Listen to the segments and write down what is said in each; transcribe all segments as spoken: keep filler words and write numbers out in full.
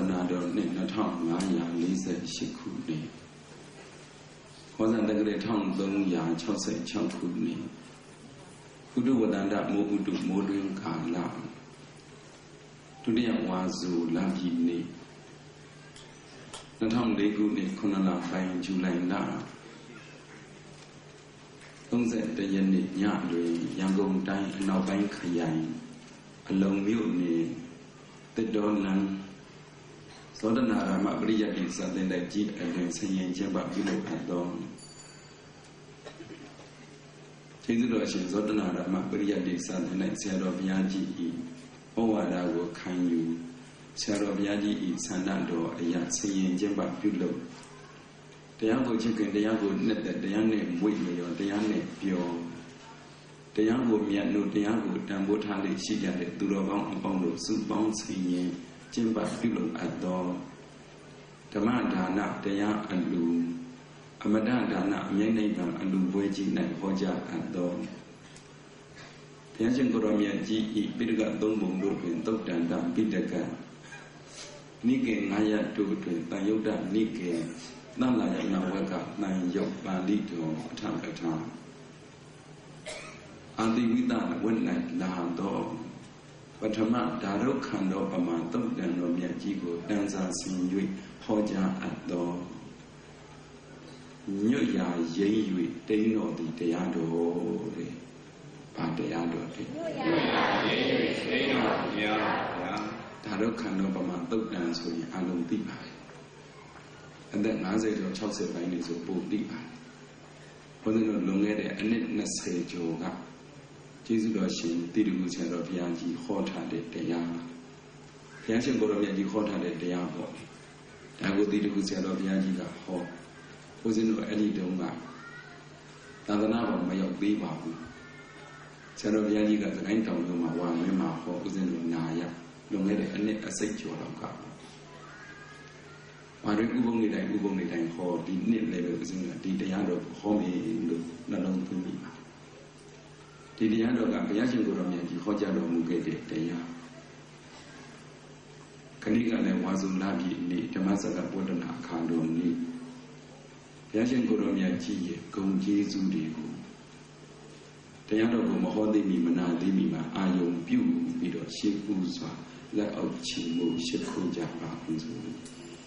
နာတော်နှစ်နှစ်ထောင်ငါးရာလေးဆယ်ရှစ်ခုနှစ်ခေါ်စံတက္ကရာတစ်ထောင်သုံးရာခြောက်ဆယ်ခြောက်ခုနှစ်ဥဒုဝတ္တန္တမိုးဥဒုမိုးတွင်ကာလဒုတိယဝါစုလပြည်နေ့နှစ်ထောင်လေးခုနှစ်ခုနှစ်လပိုင်းဇူလိုင်လသုံးဆယ်တစ်ရက်နေ့ညတွင်ရန်ကုန်တိုင်းအနောက်ပိုင်းခရိုင်အလုံမြို့နယ်တစ်တော်လမ်းသောတနာရမပရိယတ္တိစသင်တဲ့ကြီးအရင်ဆင်ရင်ကျင်းပပြုလုပ်အပ်သောကျေးဇူးတော်ရှင်သောတနာရမပရိယတ္တိစသင်တဲ့ဆရာတော်ဘုရားကြီး၏ဩဝါဒကိုခံယူဆရာတော်ဘုရားကြီး၏ဆန္ဒတော်အရာဆင်ရင်ကျင်းပပြုလုပ်တရားကိုချစ်ခင်တရားကိုနှစ်သက်တရားနဲ့မွေ့လျော်တရားနဲ့ပြောတရားကိုမြတ်လို့တရားကိုတန်ဖိုးထားလေရှိကြတဲ့သူတော်ကောင်းအပေါင်းတို့စုပေါင်းဆင်ရင်ကျင့်ပပြုလုပ်အပ်သောဓမ္မဒါနတရားအလူအမတဒါနအမြဲနိဗ္ဗာန်အလူပွဲကြီး၌ဟောကြားအပ်သောဘုရားရှင်ကိုရောမြတ်ကြီးဤပိဋကသုံးပုံတို့တွင်သုတ်တန်တပိဋကနိကေငါးရတို့တွင်တန်ယုတ်တနိကေသံလာယနာဝကတန်ယုတ်ပါဠိတော်အထကထာအာတိဝိတဝိ၌လာသောပထမဒါရုခန္ဓောပမာသုတ်တန်တော်မြတ်ကြီးကိုတန်စာဆင်၍ဟောကြားအပ်သောညွတ်ရာရိမ့်၍တိန်းတော်သည်တရားတော်တဲ့။ဘာတရားတော်တဲ့။ညွတ်ရာရိမ့်၍တိန်းတော်တရားဗျာ။ဒါရုခန္ဓောပမာသုတ်တန်ဆိုရင်အလုံးသိပါတယ်။အသက်ငါးဆယ်ကျော်ခြောက်ဆယ်ပိုင်းနေဆိုပို့သိပါတယ်။ဘုန်းကြီးတို့လွန်ခဲ့တဲ့အနှစ်နှစ်ဆယ်ကျော်ကကျေးဇူးတော်ရှင်တိရကုဆရာတော်ဘုရားကြီးဟောထားတဲ့တရားဘုရားရှင်ကိုရောမြတ်ကြီးဟောထားတဲ့တရားပေါ့ဒါကိုတိရကုဆရာတော်ဘုရားကြီးကဟောဦးဇင်းတို့အဲ့ဒီတုန်းကသာသနာ့ဘောင်မရောက်သေးပါဘူးဆရာတော်ဘုရားကြီးကသခိုင်းတောင်လုံးမှာဝါမင်းမှာဟောဦးဇင်းတို့နာရလွန်ခဲ့တဲ့အနှစ်အစိတ်ကျော်လောက်ကဝါရီဥပုံနေတိုင်းဥပုံနေတိုင်းဟောဒီနှစ်လည်းပဲဦးဇင်းကဒီတရားတော်ဟောပြီလို့နှလုံးသွင်းမိပါဒီတရားတော်ကဘုရားရှင်ကိုယ်တော်မြတ်ကြီးဟောကြားတော်မူခဲ့တဲ့တရားခဏိကလည်းဝါစုလာပြီနေ့ဓမ္မစကားပွဒနာအခါတော်နေ့ဘုရားရှင်ကိုယ်တော်မြတ်ကြီးရဲ့ဂုဏ်ကျေးဇူးတွေကိုတရားတော်ကိုမဟောသိမီမနာသိမီမှာအာယုံပြုပြီးတော့ရှေ့ဥစွာလက်အောက်ချီမှုရှိခိုးကြပါဦးစို့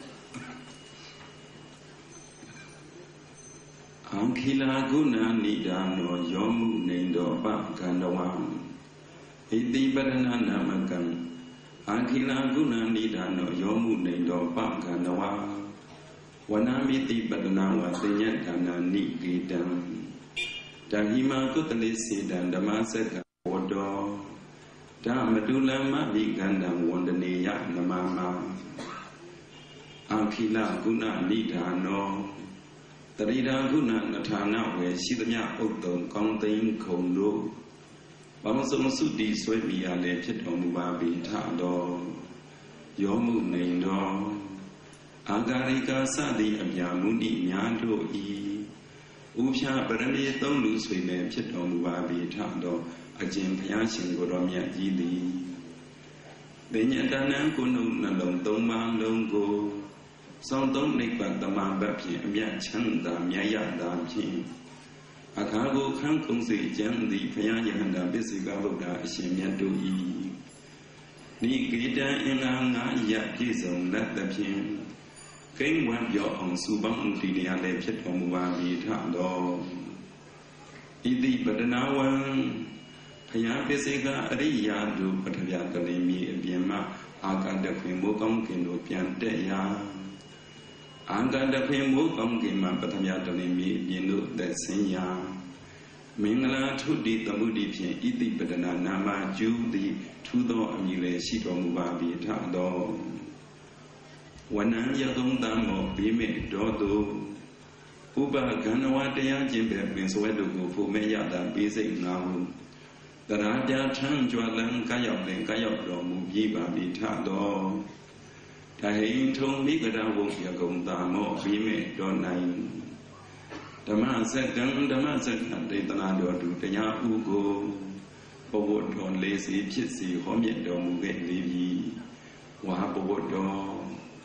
အံခိလာကုဏနိဒာနောယောမှုနေတောပကန္တဝံဣတိပရဏနာမကံအံခိလာကုဏနိဒာနောယောမှုနေတောပကန္တဝံဝနာမိတိပတနာဝသေညတနာနိကေတံဓမ္မိမာကုတလိစေတံဓမ္မစကဝတ္တောဓမ္မတုလမဝိကန္တံဝန္ဒနေယနမမအံခိလာကုဏနိဒာနောတရိဒာကုဏနထာနဝေရှိသမျှဥတ္တုံကောင်းသိမ်းခုံတို့ဘောင်စုံစုတည်ဆွဲမိရလေဖြစ်တော်မူပါပြီထတော်ယောမှုနေတော်အာဂါရိကာစသည်အမြမုနိများတို့ဤဥဖြာပရမေသုံးလူဆွေလည်းဖြစ်တော်မူပါပြီထတော်အကျင့်ဘုရားရှင်ကိုတော်မြတ်ကြီးသည်ပညာတဏ္ဍကုဏုနှလုံးသုံးပါးလုံးကိုစောင့်သုံးနိဗ္ဗာန်တမန်ဘက်ဖြင့်အမြတ်ချမ်းသာမြတ်ရတာဖြင့်အခါကိုခန်းကုံစေကျမ်းသည်ဘုရားယဟန္တာပစ္စေကဗုဒ္ဓအရှင်မြတ်တို့၏နိကေတံအင်္ဂါငါးရပြည့်စုံလက်သဖြင့်ကိန်းဝံပြောအောင်စုပေါင်းတည်တရားလည်းဖြစ်တော်မူပါပြီထတော်ဣတိပတနာဝံဘုရားပစ္စေကအရိယာတို့ပထဗျာကလေးမီအပြင်မှအာကတခွင်မိုးကောင်းကင်တို့ပြန်တက်ရာအံကတဖင်မိုးကောင်းကင်မှာပထမတလင်းမြေအပြင်တို့သက်ဆင်းရာမင်္ဂလာထုတိသမှုတိဖြင့်ဣတိပဒနာနာမကျူးသည်ထူးသောအမည်လည်းရှိတော်မူပါပြီထတော်ဝနံယကုံတံမောဘိမေတော်သူဥပကန္နဝတရားကျင့်ပဲပင်စွဲတို့ကိုဖို့မဲ့ရတာပေးစိတ်ငါဟုတရာပြထမ်းကြွလန်းကရောက်လင်ကရောက်တော်မူပြီးပါပြီထတော်တဟိန်ထုံမိကရဝုယကုံတာမောဘိမေတော်နိုင်ဓမ္မစကံဓမ္မစကံဒေသနာတော်သူတရားဥကိုဘဝတော်လေးစီဖြစ်စီဟောမြတ်တော်မူခဲ့လေပြီဝါဘဝတော်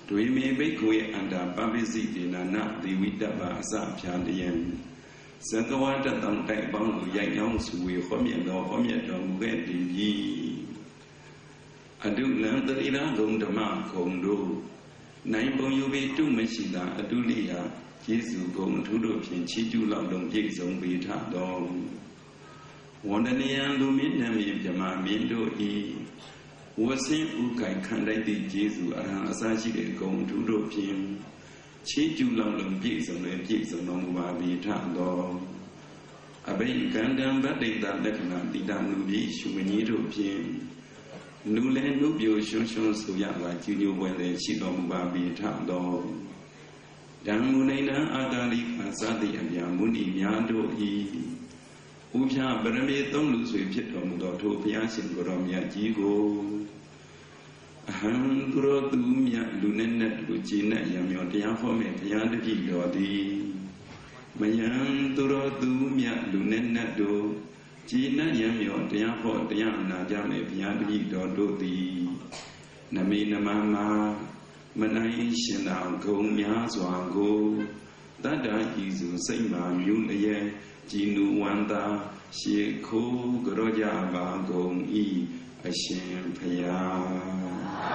Dweme Bekwe and a Babisi Nana, the Widaba Sapyan. Sakawata Dang Tai Bang, Yang Yang Sui, Homian or Homian Dong Red Yi. I do learn the Ina Gong the Mark Kondo. Nine Bong you be two Machida, Adulia, Jesu Gong to the Pinchitu Long Jason Vita Dong. One and the Andu Minami Jama Mindo E. Was him who can candidate Jesus and Asashi going to the Pin. Chitu Long Jason and Jason on Vita Dong. A baby can down that day that Lecna did not know the issue when you do Pin. No land, no view, shows so young like you knew when they sit on Babi Town dog. Yamunena Agari Asadi and Yamuni Yando E. Upia Barame don't lose with Pitom Doto Piasin Goromia Gigo. Ahangro Dumia Lunenet Lucina Yamiotia for me, Pian Gigodi. Mayan Duro Dumia Lunenet do. China Yamio, Diapo, Diana, Jame, Piadi, Dodi, Namina Mama, Manai, Shina, Go, Miazwa, Go, Dada, Izu, Sema, Mulaye, Jinu, Wanda, Sheko, Goroja, Bago, E, Ashem, Paya.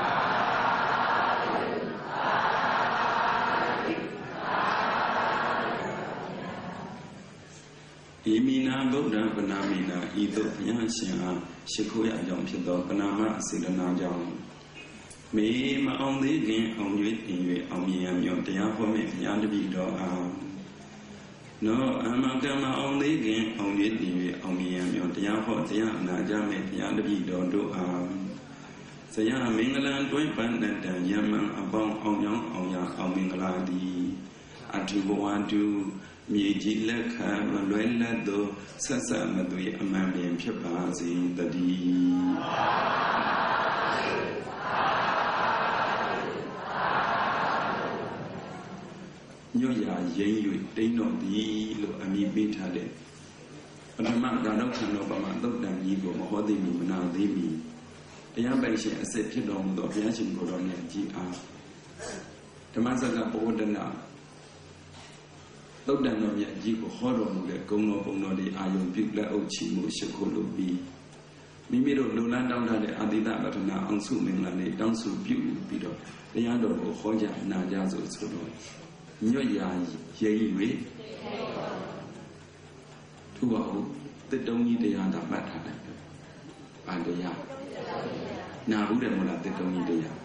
Imina Buddha Panamina, Edo Yansia, Shikoya Jom Pido, Panama, Sidana Jom. Me, my only game on you in on me and your dear for me, Yandibido. No, I'm a gamma only game on you on me and your dear for Diana Jame, Yandibido do. Saya Mingland, Dwaypan, and Yaman, about on young on young on Mingladi. Atubuantu. Miji Laka, Manuela do Sasa Madui Amami Chapazi, the D. Yoya Yen, they know the Lo Ami Bitade. But a man got out and Obama looked at Yigo, Mahodimi, now they me. The young Bashi accepted on the Piachin Colonia G R. The Mazaga Bodana. Lúc đàn ông nhận gì của khó rồi một cái công nô công nô đi ai dùng việc là ông chỉ một sự khổ lụt bi mình biết được lúc nào đau ra để anh đi ta bắt đầu ông sụp mình là để đau sụp biểu bị đó để anh đồ khó giải nào ra rồi sửa đổi nhớ dài dây vậy thu bảo tết đông như thế anh đã bắt hả bạn tôi ya nào cũng được một lần tết đông như thế ya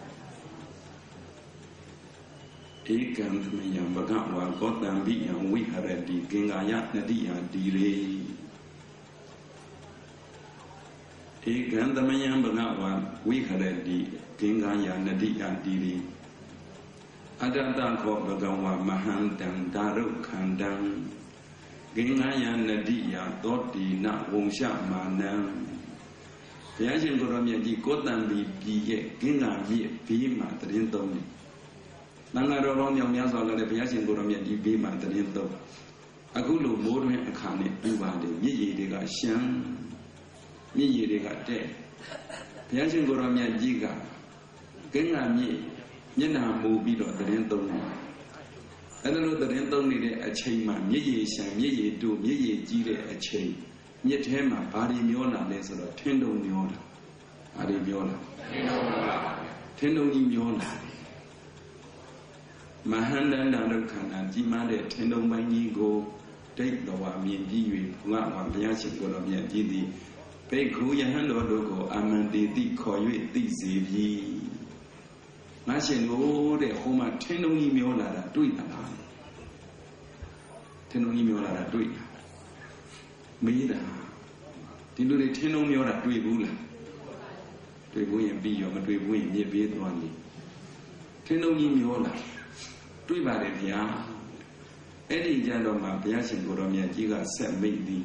Ekam Mayam Bagawa Gotham Biam Wiharadi Gingaya Nadia Dire Ekam the Mayam Bagawa Wiharadi Gingaya Nadia Dire Adada Ko Bagawa Mahandang Daru Kandang Gingaya Nadia Doti Na Wongsha Manam Yashin Goromia Gotham Bi Ginga Bima Trintom Nanga Ron Yam Yazala, the Piasin Goromia di Bima Trinto. Agulu Morin Akane, Ubadi, Yi de got Sham, Yi de got dead. Piasin Goromia Giga, Genga Mi, Yena Mubido, the Rento. I don't know the Rento needed a chain man, Yi Sham, Yi do, Yi Gire a chain. Yet Hema, Badi Miola, there's a tendo Miola. Adi Miola. Tendo Miola. Mahanda Narukana, Jimade, Tendon Bangigo, take the Wami, Jiwi, Pula, Yashi, Goromia, Jidi, Peku Yahando Logo, Amandi, the Koyu, the Zivi. Nashin, oh, the Homa, Tendon Miola, do it. Tendon Miola, do it. Mida. Did the Tendon Miola, do it, Bula. Do it, be your Madrid, be a bit one. Tendon Miola. Tui Bari Pia Eddie Jadoma Piasin Goromia Giga set me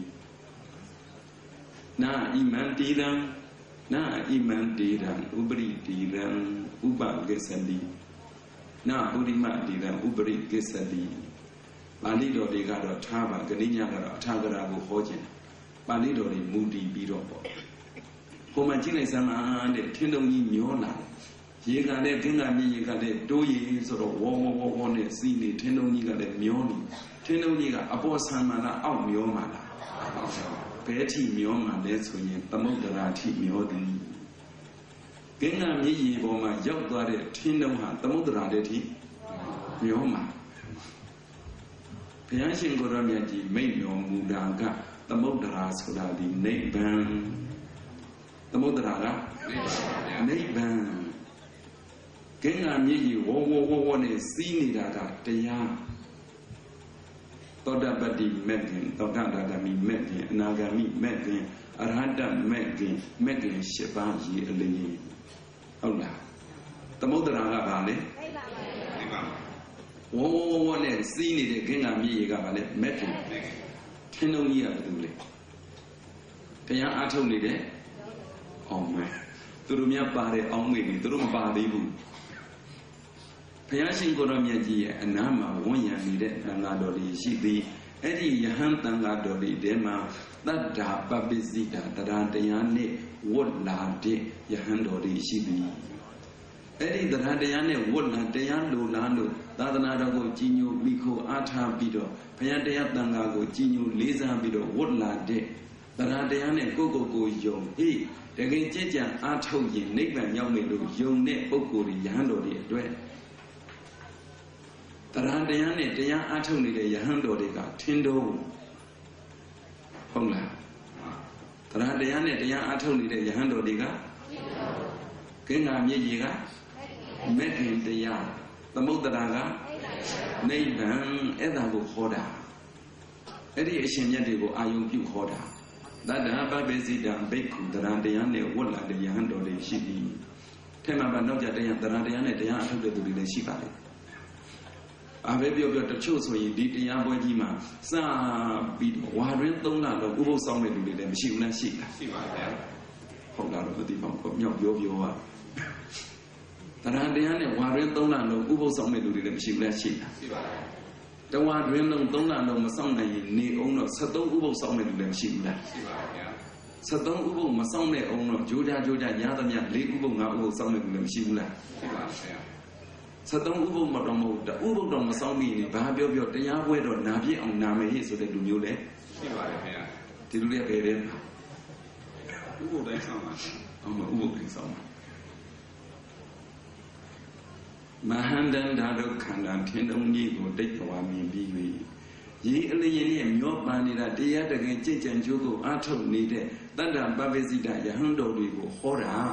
Na Iman Didan Na Iman Didan Ubri Didan Uba Gesadi Na Udima Didan Ubri Gesadi Balido de Gado Taba Ganinya Tagara Hojin Balido de Moody Bido Homagine Sama and Tendon Yola ရေကလည်းကင်းကမြည်ရေကလည်းတိုးရည်ဆိုတော့ဝေါဝေါဝေါဝေါနဲ့စီးနေထင်းလုံးကြီးကလည်းမျောနေထင်းလုံးကြီးကအပေါ်ဆံမှလားအောက်မျောမှလားဘယ်ထိမျောမှလဲဆိုရင်သမုဒ္ဒရာထိမျောသည်ကင်းကမြည်ရေပေါ်မှာရောက်သွားတဲ့ထင်းလုံးဟာသမုဒ္ဒရာတဲ့ထိမျောမှဘုရားရှင်ကိုရောမြတ်ကြီးမိန့်တော်မူတာကသမုဒ္ဒရာဆိုတာဒီနိဗ္ဗာန်သမုဒ္ဒရာကနိဗ္ဗာန်ကင်းကမြည်ကြီးဝေါဝေါဝေါဝေါနဲ့စီးနေတာကတရားသောတပတ္တိမဲ့ခင်သောတတာဂမိမဲ့ခင်အနာဂမိမဲ့ခင်အရဟတမဲ့ခင်မဲ့ခင်၈ပါးရည်အလင်းဟုတ်လားသမုဒ္ဒရာကဘာလဲနိဗ္ဗာန်ဝေါဝေါဝေါနဲ့စီးနေတဲ့ကင်းကမြည်ကြီးကဘာလဲမဲ့ခင်ထင်းလုံးကြီးကဘာလို့လဲတရားအားထုတ်နေတဲ့အောင်မဲ့သူတို့များပါတဲ့အောင်မေတွေသူတို့မပါသေးဘူးဘုရားရှင်ကိုရောမြတ်ကြီးရဲ့အနားမှာဝန်းရံနေတဲ့သံဃာတော်တွေရှိသည်အဲ့ဒီယဟန်သံဃာတော်တွေထဲမှာတတ္တာပပ္ပစိတာတရားတရားနဲ့ဝတ်လာတဲ့ယဟန်တော်တွေရှိသည်အဲ့ဒီတရားတရားနဲ့ဝတ်လာတရားလိုလားလို့သာသနာတော်ကိုကြီးညိုမိခိုအားထားပြီးတော့ဘုရားတရားသံဃာကိုကြီးညိုလေးစားပြီးတော့ဝတ်လာတဲ့တရားတရားနဲ့ကိုယ့်ကိုယ်ကိုယုံဟေးတကယ်ကြည်ကြံအားထုတ်ရင်နိဗ္ဗာန်ရောက်မယ်လို့ယုံတဲ့ပုဂ္ဂိုလ်တွေယဟန်တော်တွေအတွက်တရားတရားနဲ့တရားအားထုတ်နေတဲ့ယဟန်တော်တွေကထင်းတော့ဟုတ်လားတရားတရားနဲ့တရားအားထုတ်နေတဲ့ယဟန်တော်တွေကကင်းကမြည်ကြီးကမဲ့ခင်တရားသမုဒ္ဒရာကနိဗ္ဗာန်အဲ့ဒါကိုခေါ်တာအဲ့ဒီအရှင်မြတ်တွေကိုအာယုံပြုခေါ်တာတတ္တပပ္ပစိတံဘိက္ခုတရားတရားနဲ့ဝတ်လာတဲ့ယဟန်တော်တွေရှိပြီထဲမှာဗနောက်ကြတရားတရားတရားနဲ့တရားအထုတ်တဲ့သူတွေလည်းရှိပါလေအဘယ်ပြောပြောတချို့ဆိုရင်ဒီတရားပွဲကြီးမှာစပြီးဝါတွင်သုံးလတော့ဥပုသ်ဆောင်တဲ့လူတွေလည်းမရှိဘူးလားရှိလားရှိပါဗျာဟုတ်လားတော့မသိပါဘူးမြောက်ပြောပြောอ่ะတရားတရားနဲ့ဝါတွင်သုံးလတော့ဥပုသ်ဆောင်တဲ့လူတွေလည်းမရှိဘူးလားရှိလားရှိပါဗျာတဝါတွင်လုံးသုံးလတော့မဆောင်နိုင်ရင်နေအောင်တော့ဆက်သုံးဥပုသ်ဆောင်တဲ့လူလည်းမရှိဘူးလားရှိပါဗျာဆက်သုံးဥပုသ်မဆောင်တဲ့အောင်တော့ဂျိုးကြဂျိုးကြညာသမျှလေးဥပုသ်ငါဥပုသ်ဆောင်တဲ့လူလည်းမရှိဘူးလားရှိပါဗျာဆက်သုံးဥပုသ်မတော်မဟုတ်တဥပုသ်တော်မဆောင်ပြီးနေဘာပြောပြောတရားပွဲတော့နာပြည့်အောင်နာမယ်ဟိဆိုတဲ့လူမျိုးလည်းရှိပါတယ်ခင်ဗျာဒီလူတွေကဘယ်တဲ့ဥပုသ်တိုင်းဆောင်ပါအောင်မဥပုသ်တိုင်းဆောင်ပါမဟန္တန္တာတို့ခန္ဓာထင်းတုံးကြီးကိုတိတ်တော်မြင်ပြီး၍ရေအလျင်နဲ့မျောပန်နေတာတရားတကယ်ကြည်ကြံကြိုးကိုအားထုတ်နေတဲ့တတ္တပပ္ပစိတယဟန်တော်တွေကိုဟောတာ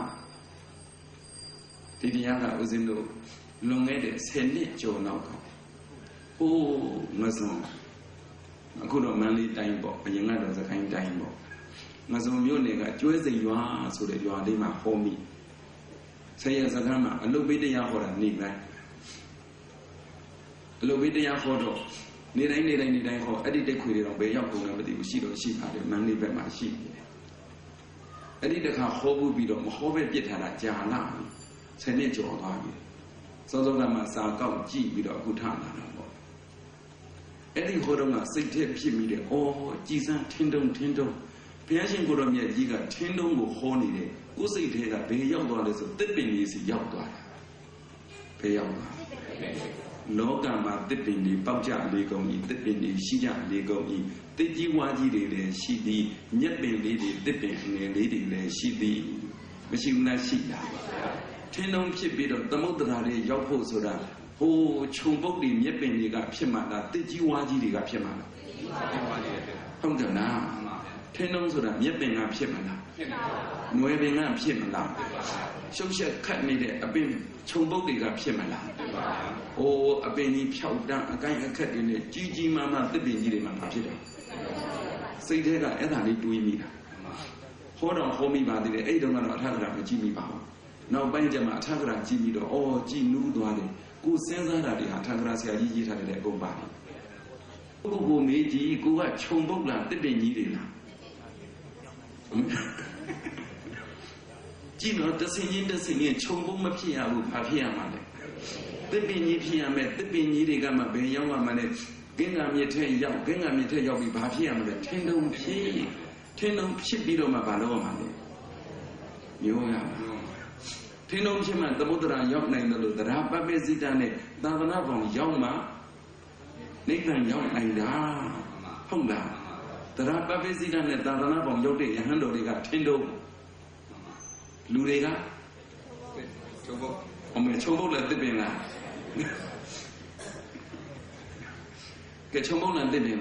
ဒီတရားကဦးဇင်းတို့လွန်ခဲ့တဲ့ဆယ်နှစ်ကျော်လောက်ကဟိုးငစုံအခုတော့မန္တလေးတိုင်းပေါ့အရင်ကတော့စကိုင်းတိုင်းပေါ့ငစုံမြို့နယ်ကကျွဲစိန်ရွာဆိုတဲ့ရွာလေးမှာဟောမိဆရာစကားမှာအလုတ်ပေးတရားဟောတာနေတိုင်းအလုတ်ပေးတရားဟောတော့နေတိုင်းနေတိုင်းနေတိုင်းဟောအဲ့ဒီတိတ်ခွေတွေတော့ဘယ်ရောက်ကုန်လဲမသိဘူးရှိတော့ရှိပါတယ်မန္တလေးဘက်မှာရှိတယ်အဲ့ဒီတခါဟောဘူးပြီးတော့မဟောပဲပြစ်ထားတာကြာလာပြီဆယ်နှစ်ကျော်သွားပြီစောစောကမှစာကောက်ကြည့်ပြီးတော့အခုထလာတာပေါ့အဲ့ဒီဟိုတော့ကစိတ်ထဲဖြစ်မိတယ်အော်ကြည်စမ်းထင်းတုံထင်းတုံဘုရားရှင်ကိုတော်မြတ်ကြီးကထင်းတုံကိုဟောနေတယ်ကိုယ်စိတ်ထဲကဘယ်ရောက်သွားလဲဆိုတစ်ပင်ကြီးစီရောက်သွားတာဘယ်ရောက်သွားလောကမှာတစ်ပင်ကြီးပေါက်ကြလေးကုန်ကြီးတစ်ပင်ကြီးရှိကြလေးကုန်ကြီးတစ်ကြီးဝါကြီးတွေလည်းရှိသည်မြက်ပင်လေးတွေတစ်ပင်ငယ်လေးတွေလည်းရှိသည်မရှိဘူးလားရှိတာထင်းတုံဖြစ်ပြီးတော့သမုဒ္ဒရာတွေရောက်ဖို့ဆိုတာဟိုခြုံပုတ်တွေမြက်ပင်တွေကဖြစ်မှလားတစ်ကြီးဝါကြီးတွေကဖြစ်မှလားဟုတ်တယ်လားထင်းတုံဆိုတာမြက်ပင်ကဖြစ်မှလားဖြစ်ပါဘူးငွေပင်ကဖြစ်မလားရှုပ်ချက်ခတ်နေတဲ့အပင်ခြုံပုတ်တွေကဖြစ်မလားဖြစ်ပါဘူးဟိုအပင်ကြီးဖြောက်တန်းအကိုင်းအခက်တွေနဲ့ကြီးကြီးမားမားတစ်ပင်ကြီးတွေမှာမဖြစ်တယ်စိတ်ထဲကအဲ့ဒါလေးတွေးမိတာဟောတော့ဟောမိပါသေးတယ်အဲ့တုန်းကတော့အထာဂရမကြည့်မိပါဘူးနောက်ပိုင်းကျမှအထာဂရကြည့်ပြီးတော့အော်ကြည်နူးသွားတယ်ကိုစဉ်းစားတာတွေဟာအထာဂရဆရာကြီးရေးထားတဲ့အကုန်ပါတယ်ကိုကိုမေးကြည့်ကိုကခြုံပုတ်လားတစ်ပင်ကြီးတွေလားကြည့်တော့တဆင်းချင်းတဆင်းချင်းခြုံပုတ်မဖြစ်ရဘူးဘာဖြစ်ရမှာလဲတစ်ပင်ကြီးဖြစ်ရမယ်တစ်ပင်ကြီးတွေကမှဘယ်ရောက်မှလဲကင်းကမြစ်ထဲရောက်ကင်းကမြစ်ထဲရောက်ပြီးဘာဖြစ်ရမလဲထင်းတုံဖြစ်ထင်းတုံဖြစ်ပြီးတော့မှဘာလုပ်ရမှာလဲမျိုးရမှာ天龙偏满，怎么得让要来的路？得让八辈子的呢？当个那帮要嘛？你看要来的，好啦。得让八辈子的呢？当个那帮要的，也很多的个天龙，路的个，我们全部来这边啦。给全部来这边啦。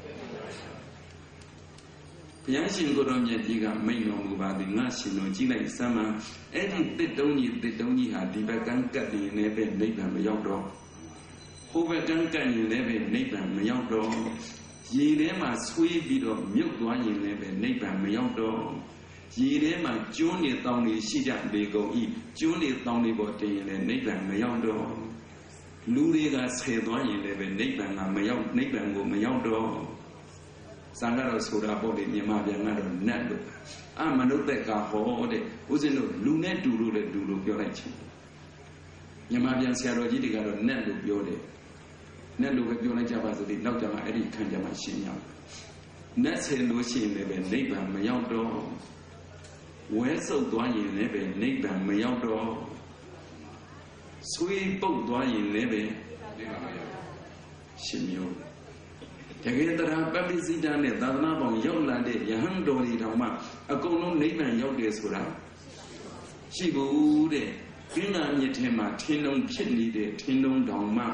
ဘုရားရှင်ကိုတော်မြတ်ကြီးကမိန့်တော်မူပါသည်ငါရှင်တော်ကြည့်လိုက်စမ်းမှာအဲ့ဒီတစ်တုံးကြီးတစ်တုံးကြီးဟာဒီဘက်ကန်းကပ်နေလည်းပဲနိဗ္ဗာန်မရောက်တော့ဟိုဘက်ကန်းကပ်ရင်လည်းပဲနိဗ္ဗာန်မရောက်တော့ရေထဲမှာဆွေးပြီးတော့မြုပ်သွားရင်လည်းပဲနိဗ္ဗာန်မရောက်တော့ရေထဲမှာကျွန်းနေတောင်းနေရှိကြလေကုန်ဤကျွန်းနေတောင်းနေပေါ်တင်ရင်လည်းနိဗ္ဗာန်မရောက်တော့လူတွေကဆယ်သွားရင်လည်းပဲနိဗ္ဗာန်ကမရောက်နိဗ္ဗာန်ကိုမရောက်တော့စံကတော့ဆိုတာပေါ့လေမြန်မာပြန်ကတော့နတ်လို့အမနုဿက်ကဟောတဲ့ဦးဇင်းတို့လူနဲ့တူလို့လည်းတူလို့ပြောလိုက်ချင်မြန်မာပြန်ဆရာတော်ကြီးတွေကတော့နတ်လို့ပြောတယ်နတ်လို့ပဲပြောလိုက်ကြပါစို့ဒီနောက်ကြမှာအဲ့ဒီခံကြမှာရှင်းရအောင်နတ်ဆယ်လို့ရှိရင်လည်းပဲနိဗ္ဗာန်မရောက်တော့ဝဲဆုပ်သွားရင်လည်းပဲနိဗ္ဗာန်မရောက်တော့ဆွေးပုတ်သွားရင်လည်းပဲနိဗ္ဗာန်မရောက်ရှင်မျိုးတကယ်တရားပပိစိတနဲ့သာသနာပေါင်းရောက်လာတဲ့ယဟန်တော်တွေတောင်မှအကုန်လုံးနိဗ္ဗာန်ရောက်တယ်ဆိုတာရှိဘူးတဲ့ကင်းနာမြစ်ထဲမှာထင်းလုံးဖြစ်နေတဲ့ထင်းလုံးတောင်မှ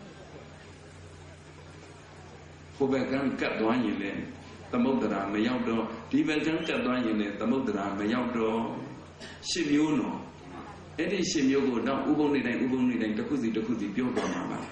ဟိုဘက်ကကတ်သွားရင်လည်းသမုဒ္ဒရာမရောက်တော့ဒီဘက်ကကတ်သွားရင်လည်းသမုဒ္ဒရာမရောက်တော့ရှစ်မျိုးနော်အဲ့ဒီရှစ်မျိုးကိုတော့ဥပုံနေတိုင်းဥပုံနေတိုင်းတစ်ခုစီတစ်ခုစီပြောသွားမှာပါ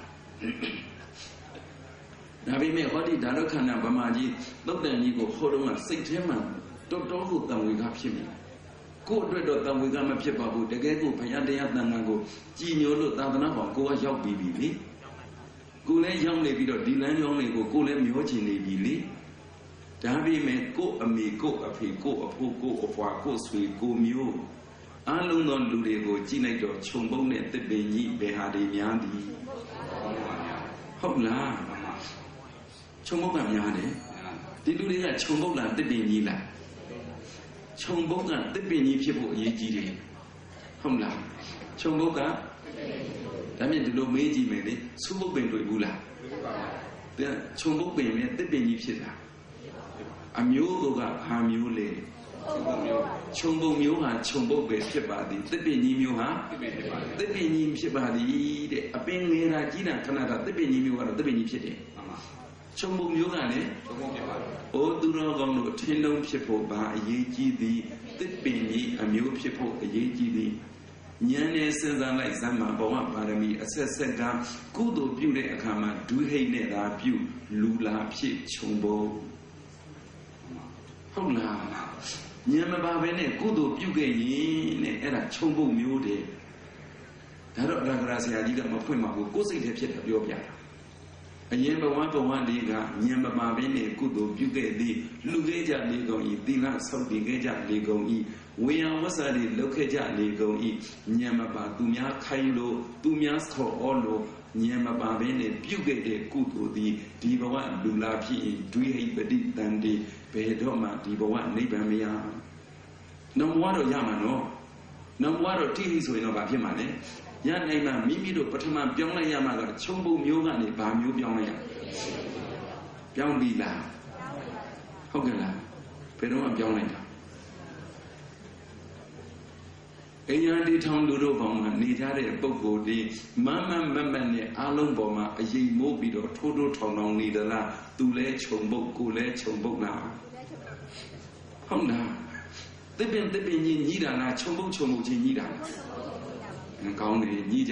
ဒါပေမဲ့ဟောဒီဒါရခန္ဓာဗမာကြီးသုတ်တန်ကြီးကိုဟောတော့ကစိတ်ထဲမှာတော်တော်ကိုတံဝေကဖြစ်နေကို့အတွက်တော့တံဝေကမဖြစ်ပါဘူးတကယ်ကိုဘုရားတရားတန်ခါကိုကြည်ညိုလို့သာသနာ့ဘောင်ကိုကရောက်ပြီးပြီလေကိုလည်းရောက်နေပြီးတော့ဒီလမ်းကြောင်းလေးကိုကိုလည်းမျောချင်နေပြီလေဒါပေမဲ့ကို့အမေကို့အဖေကို့အဖိုးကို့အဖွာကို့ဆွေကို့မျိုးအလုံးသောလူတွေကိုကြည်လိုက်တော့ခြုံပုံးတဲ့တစ်ပင်ကြီးဘယ်ဟာတွေများသည်ဟုတ်လားခြုံပုတ်ကများတယ်ဒီလူတွေကခြုံပုတ်လားတစ်ပင်ကြီးလားခြုံပုတ်ကတစ်ပင်ကြီးဖြစ်ဖို့အရေးကြီးတယ်ဟုတ်လားခြုံပုတ်ကဒါမြင်ဒီလိုမေးကြည့်မယ်လေစူးပုတ်ပင်တွေ့ဘူးလားတဲ့ခြုံပုတ်ပင်နဲ့တစ်ပင်ကြီးဖြစ်တာအမျိုးကဘာမျိုးလဲခြုံပုတ်မျိုးဟာခြုံပုတ်ပဲဖြစ်ပါသည်တစ်ပင်ကြီးမျိုးဟာတစ်ပင်ကြီးဖြစ်ပါသည်တဲ့အပင်ငယ်တာကြီးတာခဏတာတစ်ပင်ကြီးမျိုးကတော့တစ်ပင်ကြီးဖြစ်တယ်ခြုံပုံမျိုးကလည်းခြုံပုံဖြစ်ပါတယ်။အိုသူတော်ကောင်းတို့ထင်းလုံးဖြစ်ဖို့ဘာအရေးကြီးသည်တစ်ပင်ကြီးအမျိုးဖြစ်ဖို့အရေးကြီးသည်ဉာဏ်နဲ့စဉ်းစားလိုက်ဇမ္မာဘဝပါရမီအဆက်ဆက်ကကုသိုလ်ပြုတဲ့အခါမှာဒုဟိတ်နဲ့သာပြုလူလာဖြစ်ခြုံပုံဟုတ်လားဉာဏ်မပါဘဲနဲ့ကုသိုလ်ပြုခဲ့ရင်နဲ့အဲ့ဒါခြုံပုံမျိုးတဲ့ဒါတော့အရဂရဆရာကြီးကမဖွင့်ပါဘူးကိုယ်စိတ်ထဲဖြစ်တယ်ပြောပြတာအရင်ဘဝဘဝလေးကဉာဏ်မပါဘဲနဲ့ကုသိုလ်ပြုခဲ့သည်လူခဲ့ကြလေကုန်၏သီလဆောက်တည်ခဲ့ကြလေကုန်၏ဝေယဝဆတွေလုပ်ခဲ့ကြလေကုန်၏ဉာဏ်မပါသူများခိုင်းလို့သူများဆော်ဩလို့ဉာဏ်မပါဘဲနဲ့ပြုခဲ့တဲ့ကုသိုလ်သည်ဒီဘဝလူလာဖြစ်ရင်ဒွိဟိပတိတန်တိဘယ်တော့မှဒီဘဝနိဗ္ဗာန်မရနောက်ဘဝတော့ရမှာနော်နောက်ဘဝတော့တိတိဆိုရင်တော့ဘာဖြစ်မှာလဲရနိုင်မှမိမိတို့ပထမပြောင်းလိုက်ရမှာကခြုံပုံမျိုးကနေဘာမျိုးပြောင်းလိုက်ရပြောင်းပြီလားဟုတ်ကဲ့လားဘယ်တော့မှပြောင်းလိုက်တာအညာဒီထောင်လူတို့ဘောင်မှာနေကြတဲ့ပုဂ္ဂိုလ်ဒီမမမမနဲ့အားလုံးပေါ်မှာအရင်မိုးပြီးတော့ထိုးထိုးထောင်ထောင်နေသလားသူလဲခြုံပုတ်ကိုလဲခြုံပုတ်လားဟုတ်လားတပင်တပင်ကြီးညီးတာလားခြုံပုတ်ခြုံပုတ်ချင်းညီးတာလားကောင်းတယ်ညီးကြ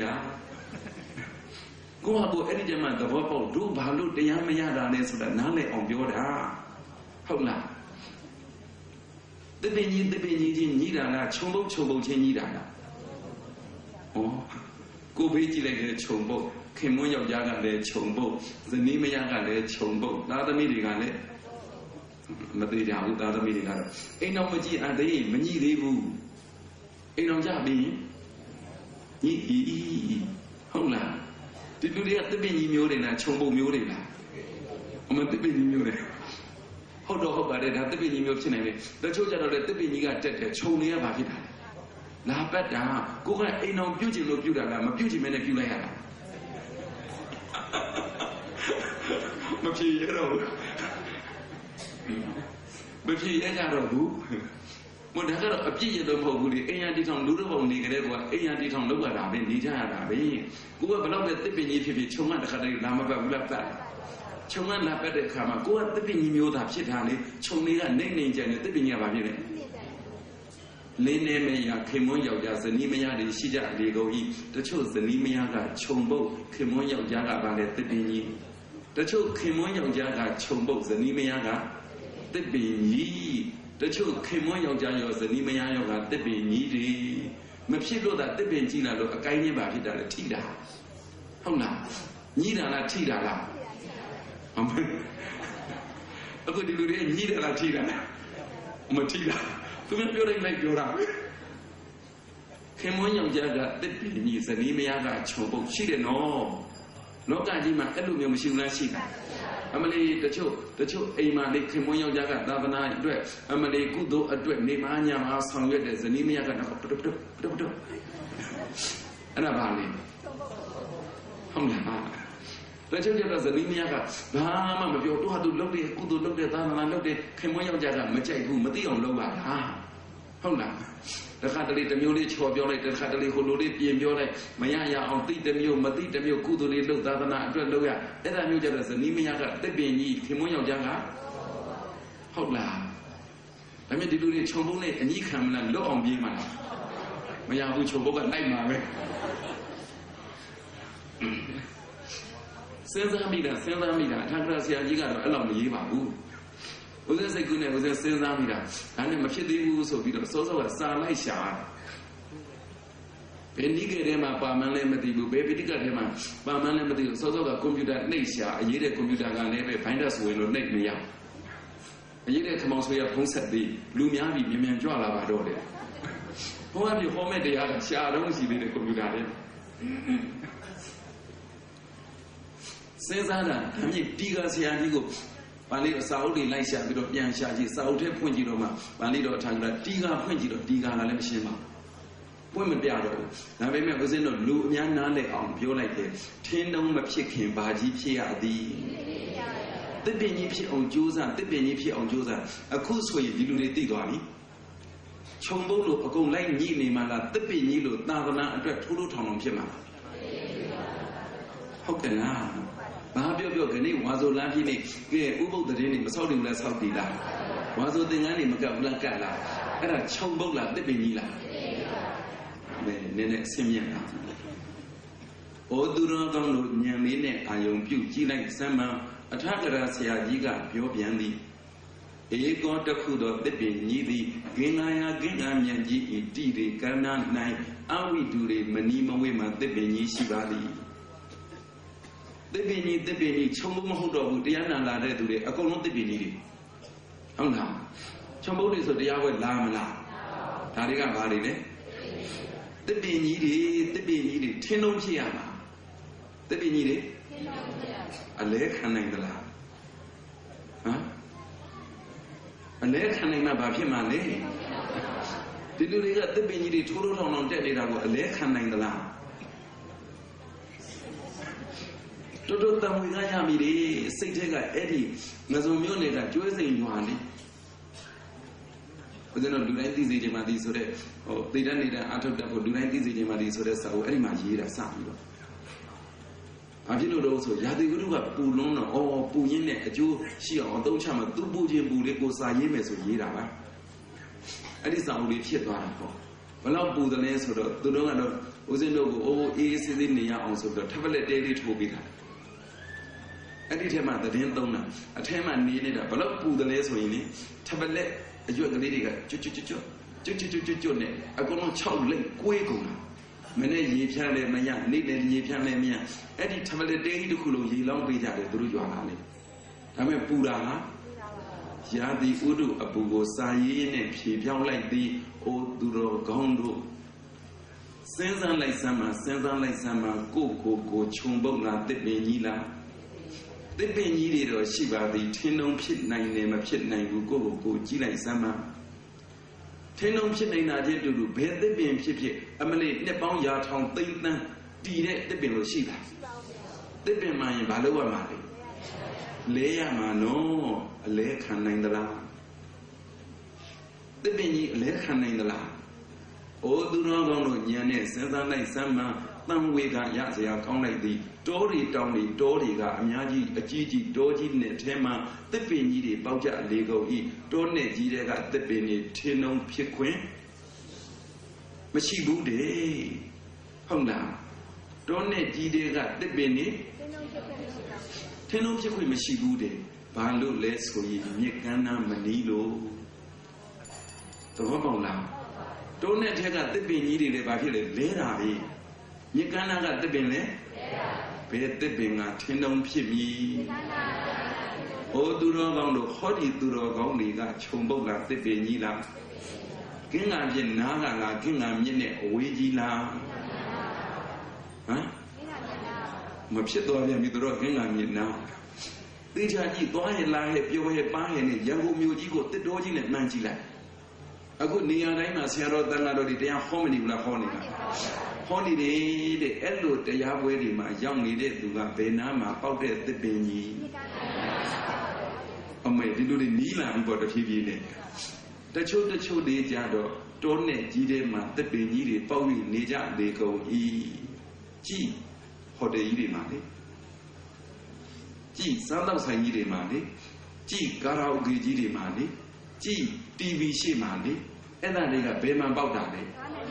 ကိုယ့်ဟာကိုယ်အဲ့ဒီကျမှသဘောပေါက်တို့ဘာလို့တရားမရတာလဲဆိုတာနားလည်အောင်ပြောတာဟုတ်လားတပင်ကြီးတပင်ကြီးချင်းညီးတာလားခြုံပုတ်ခြုံပုတ်ချင်းညီးတာလားဩကိုဘေးကြည့်လိုက်တဲ့ခြုံပုတ်ခင်မွန်းယောက်ျားကလည်းခြုံပုတ်ဇနီးမယားကလည်းခြုံပုတ်သားသမီးတွေကလည်းမသေးကြဘူးသားသမီးတွေကတော့အိမ်တော်မကြည့်အပ်သေးမညီးသေးဘူးအိမ်တော်ကြပြီးညီးဟုတ်လားဒီလူတွေကတပင်ကြီးမျိုးတွေလားခြုံပုတ်မျိုးတွေလားအမတပင်ကြီးမျိုးတွေဟုတ်တော့ဟုတ်ပါတယ်ဒါတပင်ကြီးမျိုးဖြစ်နိုင်တယ်တချို့ကြတော့လေတပင်ကြီးကတက်တယ်ခြုံတွေကဘာဖြစ်တာလဲ La betta, come e non più ci lo più da ma più ci me ne più lei era. Ma più ero. Ma più ero tu. Ma da che a più io dopo cui e anche sono loro con di che qua e anche sono loro da ben di già da ben. Come però per te ben gli fi chunga da che la ma per la pa. Chunga la per che ma come te ben gli mio da più da ne chunga ne ne già ne te ben ya ba più ne. Le ne me ya che mo yao ja se ni me ya di shi ja di go yi ta chu se ni me ya ga chung bo che mo yao ja ga ba le te bin yi ta chu che mo yao ja ga chung bo se ni me ya ga te bin yi ta chu che mo yao ja yo se ni me ya yo ga te bin yi di ma phit lo da te bin ji la lo a kai ni ba phit da le thi daဟုတ်လားညီတာလားထိတာလားအခုဒီလူတွေညီတယ်လားထိတာမထိတာသူများပြောလိုက်လိုက်ပြောတာခင်မွန်းယောက်ျားကတစ်ပင်ကြီးဇနီးမယားကခြုံပုတ်ရှိတယ်နော်လောကကြီးမှာအဲ့လိုမျိုးမရှိဘူးလားရှိတာအမလီတချို့တချို့အိမ်မှာလေခင်မွန်းယောက်ျားကသာသနာအတွက်အမလီကုသိုလ်အတွက်နေမညာမှာဆောင်ရွက်တဲ့ဇနီးမယားကတော့ပတုပတုပတုပတုအဲ့ဒါပါလေဟုတ်လားတချို့ကျတော့ဇနီးမယားကဘာမှမပြောသူဟာသူလုပ်တယ်ကုသိုလ်လုပ်တယ်သာသနာလုပ်တယ်ခင်မွန်းယောက်ျားကမကြိုက်ဘူးမသိအောင်လုပ်ရတာဟုတ်လားတခါတလေတစ်မျိုးလေးချော်ပြောလိုက်တခါတလေဟိုလိုလေးပြင်ပြောလိုက်မရရအောင်သိတစ်မျိုးမသိတစ်မျိုးကုသိုလ်လေးလုပ်သာသနာအတွက်လုပ်ရအဲ့ဒါမျိုးကျတော့ဇနီးမယားကတစ်ပင်ကြီးခင်မွန်းယောက်ျားကဟုတ်လားဒါမြင်ဒီလူတွေခြုံပုံးနဲ့အညီခံမလားလွတ်အောင်ပြေးမှာလားမရဘူးခြုံပုံးကလိုက်မှာပဲစဉ်းစားမိတာစဉ်းစားမိတာအထာဂရဆရာကြီးကတော့အဲ့လောက်မရေးပါဘူးဦးဇင်းစိတ်ကူးနဲ့ဦးဇင်းစဉ်းစားမိတာဒါနဲ့မဖြစ်သေးဘူးဆိုပြီးတော့စောစောကစာလိုက်ရှာဘယ်နည်းကတည်းမှာပါမန်းလည်းမသိဘူးဘယ်ပိဋကထဲမှာပါမန်းလည်းမသိဘူးစောစောကကွန်ပျူတာနှိပ်ရှာအရေးတဲ့ကွန်ပျူတာကလည်းပဲဘိုင်းဒတ်ဆိုရင်လို့နှိပ်မရအရေးတဲ့ခမောင်ဆွေရဖုံးဆက်ပြီးလူများပြီးမြန်မြန်ကြွလာပါတော့တယ်ဘုရားပြဟောမဲ့တရားကရှာတော့ရှိသေးတယ်ကွန်ပျူတာတွေစဉ်းစားတာဒါမြင့်တီကဆရာကြီးကိုပါဠိစာအုပ်တွေလိုက်ရှာပြီးတော့ပြန်ရှာကြည့်စာအုပ်ထဲဖွင့်ကြည့်တော့မှပါဠိတော်အထာဂရတီကဖွင့်ကြည့်တော့တီကကလည်းမရှင်းပါဘူးပွင့်မပြတော့ဘူးဒါပေမဲ့ဦးဇင်းတို့လူအများနားလည်အောင်ပြောလိုက်တယ်ထင်းတုံးမဖြစ်ခင်ဘာကြီးဖြစ်ရသည်တစ်ပင်ကြီးဖြစ်အောင်ကြိုးစားတစ်ပင်ကြီးဖြစ်အောင်ကြိုးစားအခုဆိုရင်ဒီလူတွေသိသွားပြီခြုံပုတ်လို့အကုန်လိုက်ညှိနေမှလားတစ်ပင်ကြီးလို့သာသနာအတွက်ထိုးထိုးထောင်ထောင်ဖြစ်မှာဟုတ်ကဲ့လားဘာပြောပြောခဏဝါဆိုလမ်းပြည့်နေကဲဥပုပ်တဲ့နေမဆောက်တယ်လားဆောက်တည်လားဝါဆိုသင်္ကန်းနေမကဘူးလားကတ်လားအဲ့ဒါခြုံပုတ်လားတစ်ပင်ကြီးလားမဲနည်းနည်းအဆင်မြင့်လားဩသူတော်ကောင်းတို့ဉာဏ်လေးနဲ့အာယုံပြုကြည့်လိုက်စမ်းမအထာဂရဆရာကြီးကပြောပြန်သည်ဧကောတခုသောတစ်ပင်ကြီးသည်ဂင်္ဂါယာဂင်္ဂါမြတ်ကြီးဤတိရေကန္နာ၌အဝိတုရေမနီမဝေမှာတစ်ပင်ကြီးရှိပါသည်တစ်ပင်ကြီးတစ်ပင်ကြီးခြုံမဟုတ်တော့ဘူးတရားနာလာတဲ့သူတွေအကုန်လုံးတစ်ပင်ကြီးတွေဟုတ်လားခြုံပုတ်တွေဆိုတရားဝဲလာမလားဒါတွေကဘာတွေလဲတစ်ပင်ကြီးတွေတစ်ပင်ကြီးတွေထင်းလုံးဖြစ်ရမှာတစ်ပင်ကြီးတွေအလဲခံနိုင်သလားဟမ်အလဲခံနိုင်မှဘာဖြစ်မှာလဲဒီလူတွေကတစ်ပင်ကြီးတွေထိုးထိုးထောင်ထောင်တက်နေတာကိုအလဲခံနိုင်သလားတော်တော်တံဝင်ကရမိတယ်စိတ်ထက်ကအဲ့ဒီငစုံမျိုးနေတာကျွဲစိန်ရွာနေဘုရားတို့လူတိုင်းသိစေချင်မှဒီဆိုတဲ့ဟိုသိတဲ့နေတာအထုတ်တတ်ဖို့လူတိုင်းသိစေချင်မှဒီဆိုတဲ့စာကိုအဲ့ဒီမှာရေးတာစပြီးတော့ဘာဖြစ်လို့လဲဆိုရာသီဥတုကပူလွန်းတော့အော်ပူရင်းနဲ့အကျိုးရှိအောင်အသုံးချမှသူ့ပူခြင်းပူလေးကိုစာရေးမယ်ဆိုရေးတာပါအဲ့ဒီစာအုပ်လေးဖြစ်သွားတာပေါ့ဘလောက်ပူတယ်လဲဆိုတော့သူတို့ကတော့ဦးဇင်းတို့ကိုအိုးအေးဆေးဆေးနေရအောင်ဆိုတော့ထပ်ပလက်တဲလေးထိုးပေးတာအဲ့ဒီထဲမှာသတင်းသုံးတာအထဲမှာနေနေတာဘလောက်ပူတယ်လဲဆိုရင်လေထပ်ပလက်အရွက်ကလေးတွေကကျွတ်ကျွတ်ကျွတ်ကျွတ်ကျွတ်ကျွတ်ကျွတ်ကျွတ်နဲ့အကုန်လုံး၆လက်ကွေးကုန်တာမနေ့ရေဖြန်းလဲမရနေ့လည်းရေဖြန်းလဲမရအဲ့ဒီထပ်ပလက်တဲကြီးတစ်ခုလုံးရေလောင်းပေးကြတယ်သူတို့ရွာလာလေဒါပေမဲ့ပူတာဟာရာသီဥတုအပူကိုစာရေးနဲ့ဖြေပြောင်းလိုက်သည်အိုသူတော်ကောင်းတို့စဉ်းစားလိုက်စမ်းမှာစဉ်းစားလိုက်စမ်းမှာကိုကိုကိုခြုံပုတ်လားတစ်ပင်ကြီးလားတစ်ပင်ကြီးတွေတော့ရှိပါသည်ထင်းတုံးဖြစ်နိုင်တယ်မဖြစ်နိုင်ဘူးကိုကိုကိုကြည့်လိုက်စမ်းမှာ天龙ဖြစ်နေတာချင်းတူတူဘယ်သစ်ပင်ဖြစ်ဖြစ်အမလေးနှစ်ပေါင်းရာထောင်သိန်းသန်းတည်တဲ့သစ်ပင်လို့ရှိလားသစ်ပင်မှရင်ဘာလို့ရမှာလဲလဲရမှာနော်အလဲခံနိုင်သလားသစ်ပင်ကြီးအလဲခံနိုင်သလားအိုးသူတော်ကောင်းတို့ညံနဲ့စဉ်းစားလိုက်စမ်းမှတန်ဝေကရစရာကောင်းလိုက်သည်တောတွေတောင်တွေတောတွေကအများကြီးအကြီးကြီးတောကြီးနဲ့ထဲမှာသစ်ပင်ကြီးတွေပေါက်ကြလေကုန်ဤတောနဲ့ကြီးတဲ့ကသစ်ပင်တွေထင်းလုံးဖြစ်ခွင့်မရှိဘူးတဲ့ဟုတ်လားတောနဲ့ကြီးတဲ့ကသစ်ပင်တွေထင်းလုံးဖြစ်ခွင့်မရှိဘူးတဲ့ဘာလို့လဲဆိုရင်မြစ်ကမ်းနားမနီးလို့သဘောပေါက်လားတောနဲ့ထဲကသစ်ပင်ကြီးတွေလည်းဘာဖြစ်လဲလဲတာပဲမြစ်ကမ်းနားကသစ်ပင်လဲဘယ်သစ်ပင်ကထင်းတုံးဖြစ်မည်။အိုသူတော်ကောင်းတို့ဟောဒီသူတော်ကောင်းတွေကခြုံပုတ်လားသစ်ပင်ကြီးလား။ကင်းကံဖြစ်နားကလားကင်းကံမြင့်နဲ့အဝေးကြီးလား။ဟမ်မဖြစ်တော့ပြန်ပြီသူတော်ကင်းကံမြင့်နား။သေချာကြည့်သွားရဲ့လားရဲ့ပြောရဲ့ပန်းရဲ့နဲ့ရန်ကုန်မြို့ကြီးကိုတစ်တော်ကြီးနဲ့မှန်းကြည့်လိုက်။အခုနေရာတိုင်းမှာဆရာတော်တန်ဃာတော်တွေတရားဟောမနေဘူးလားဟောနေတာ။ဟောနေတယ်တဲ့အဲ့လိုတရားပွဲတွေမှာရောက်နေတဲ့သူကဘယ်နာမှာပေါက်တဲ့သစ်ပင်ကြီးအမေဒီလိုတွေနီးလာပြီးတော့တဖြည်းဖြည်းနဲ့တချို့တချို့တွေကြတော့တောနဲ့ကြီးတဲ့မှာသစ်ပင်ကြီးတွေပေါက်ပြီးနေကြလေကုန်ဤကြည်ဟိုတယ်ကြီးတွေမှာလေကြည်စားတော့ဆိုင်ကြီးတွေမှာလေကြည်ကာရာအိုကေကြီးတွေမှာလေကြည် တီဗီ ရှိမှာလေအဲ့ဒါတွေကဘယ်မှာပေါက်တာလဲ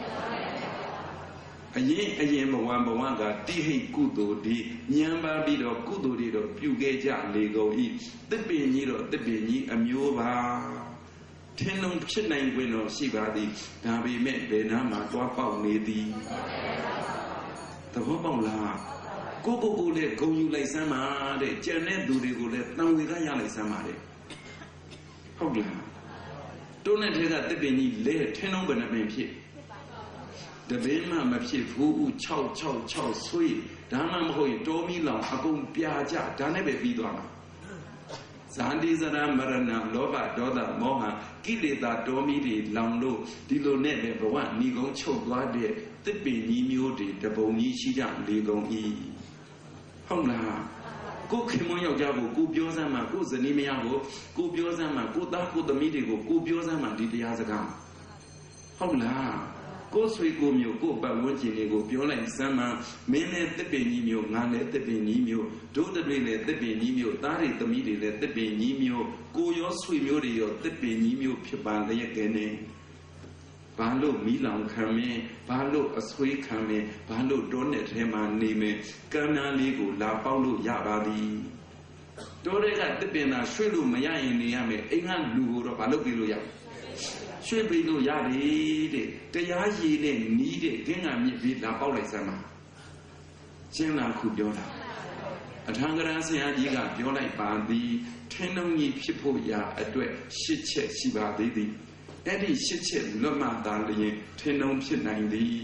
အရင်အရင်ဘဝဘဝကတိဟိတ်ကုသိုလ်ဒီညံပါပြီးတော့ကုသိုလ်တွေတော့ပြုခဲ့ကြလေကုန်ဤသစ်ပင်ကြီးတော့သစ်ပင်ကြီးအမျိုးပါထင်းလုံးဖြစ်နိုင်ခွင့်တော့ရှိပါသည်ဒါပေမဲ့ဘယ်နာမှာတွားပေါက်နေသည်သဘောပေါက်လားကိုကိုကိုလည်းဂုံယူလိုက်စမ်းပါတဲ့ကြံတဲ့သူတွေကိုလည်းတန်ဝေကရလိုက်စမ်းပါတဲ့ဟုတ်လားတိုးနဲ့ထဲကသစ်ပင်ကြီးလဲထင်းလုံးဘယ်နှပင်ဖြစ်တပင်းမှမဖြစ်ဘူး၆၆၆ဆွေးဒါမှမဟုတ်ရင်တောမီလောင်အကုန်ပြာကြဒါနဲ့ပဲပြီးသွားမှာဇာတိစရမရဏလောဘဒေါသမောဟကိလေသာတောမီတွေလောင်လို့ဒီလိုနဲ့ပဲဘဝဏီကုံချုပ်သွားတဲ့သစ်ပင်ကြီးမျိုးတွေတပုံကြီးရှိကြလေကုန်ဤဟုတ်လားကိုခင်မွန်းယောက်ျားကိုကိုပြောစမ်းမှာကိုဇနီးမယားကိုကိုပြောစမ်းမှာကိုသားကိုသမီးတွေကိုကိုပြောစမ်းမှာဒီတရားစကားဟုတ်လားကိုဆွေကိုမျိုးကိုပတ်ဝန်းကျင်တွေကိုပြောလိုက်စမ်းမှမင်းနဲ့တစ်ပင်ကြီးမျိုးငါနဲ့တစ်ပင်ကြီးမျိုးဒုတွေနဲ့တစ်ပင်ကြီးမျိုးသားတွေသမီးတွေလည်းတစ်ပင်ကြီးမျိုးကိုရောဆွေမျိုးတွေရောတစ်ပင်ကြီးမျိုးဖြစ်ပါလျက်ကဲနေဘာလို့မီးလောင်ခံမင်းဘာလို့အဆွေးခံမင်းဘာလို့တောနဲ့ထဲမှာနေမင်းကမ်းနားလေးကိုလာပေါက်လို့ရပါသည်တောတွေကတစ်ပင်သာရွှေ့လို့မရရင်နေရမယ်အိမ်ကလူကိုတော့ဘာလို့ပြေးလို့ရရွှေ့ပြီးလို့ရတယ်တဲ့တရားရည်နဲ့နီးတဲ့ကင်းကံမြစ်ပြီးလာပေါက်လိုက်စမ်းပါရှင်းလားခုပြောတာအထံကရာဆရာကြီးကပြောလိုက်ပါသည်ထင်းလုံးကြီးဖြစ်ဖို့ရာအတွက်ရှစ်ချက်ရှိပါသေးသည်အဲ့ဒီရှစ်ချက်လွတ်မှသာလျင်ထင်းလုံးဖြစ်နိုင်သည်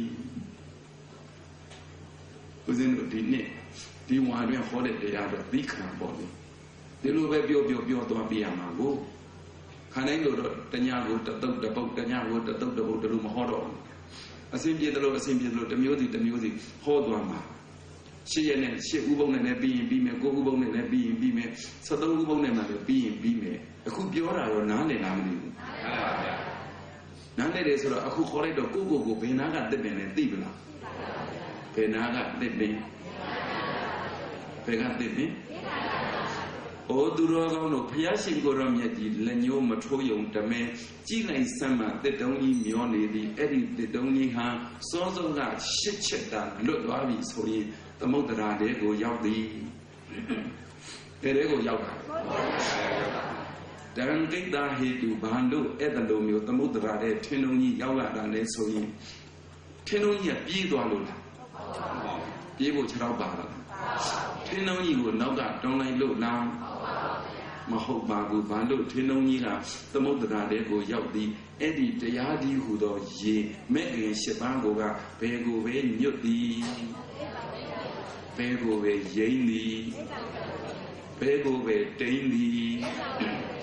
ဦးဇင်းတို့ဒီနေ့ဒီဝါတွင်ဟောတဲ့တရားတော့သိခံပေါ်တယ်ဒီလိုပဲပြောပြောပြောသွားပြရမှာကိုခါတိုင်းလို့တော့တညကိုတတုတ်တပုတ်တညကိုတတုတ်တပုတ်တလူမဟောတော့အစဉ်ပြေတယ်လို့အစဉ်ပြေတယ်လို့တစ်မျိုးစီတစ်မျိုးစီဟောသွားမှာရှစ်ရက်နဲ့ရှစ်ဥပုံနဲ့လည်းပြီးရင်ပြီးမယ်ကိုဥပုံနဲ့လည်းပြီးရင်ပြီးမယ်ဆယ်သုံးဥပုံနဲ့မှလည်းပြီးရင်ပြီးမယ်အခုပြောတာတော့နားလည်လားမသိဘူးနားလည်ပါဗျာနားလည်တယ်ဆိုတော့အခုခေါ်လိုက်တော့ကိုကိုကိုဘယ်နာကတစ်ပင်လဲသိပလားဘယ်နာကတစ်ပင်ဘယ်ကတစ်ပင်အိုသူတော်ကောင်းတို့ဘုရားရှင်ကိုရောမြတ်ကြီးလက်ညှိုးမထိုးယုံတမဲကြည်လိုက်စမ်းမှတစ်တုံးကြီးမျောနေသည်အဲ့ဒီတစ်တုံးကြီးဟာစောစောကရှစ်ချက်တာလွတ်သွားပြီဆိုရင်သမုဒ္ဒရာတဲကိုရောက်သည်ဘယ်တဲကိုရောက်တာတံကိတ္တဟေတုဘာလို့အဲ့ဒါလိုမျိုးသမုဒ္ဒရာတဲထင်းတုံးကြီးရောက်လာတာလဲဆိုရင်ထင်းတုံးကြီးကပြေးသွားလို့လားပြေးဖို့ခြေထောက်ပါလားထင်းတုံးကြီးကိုနောက်ကတွန်းလိုက်လို့လားမဟုတ်ပါဘူးဘာလို့ထင်းလုံးကြီးကသမုဒ္ဒရာတဲကိုရောက်သည်အဲ့ဒီတရားဒီဟူသောရေမဲ့ခင်ရှစ်ပါးကိုကဘယ်ကိုပဲညွတ်သည်ဘယ်ကိုပဲရိမ့်သည်ဘယ်ကိုပဲတိမ့်သည်ဘ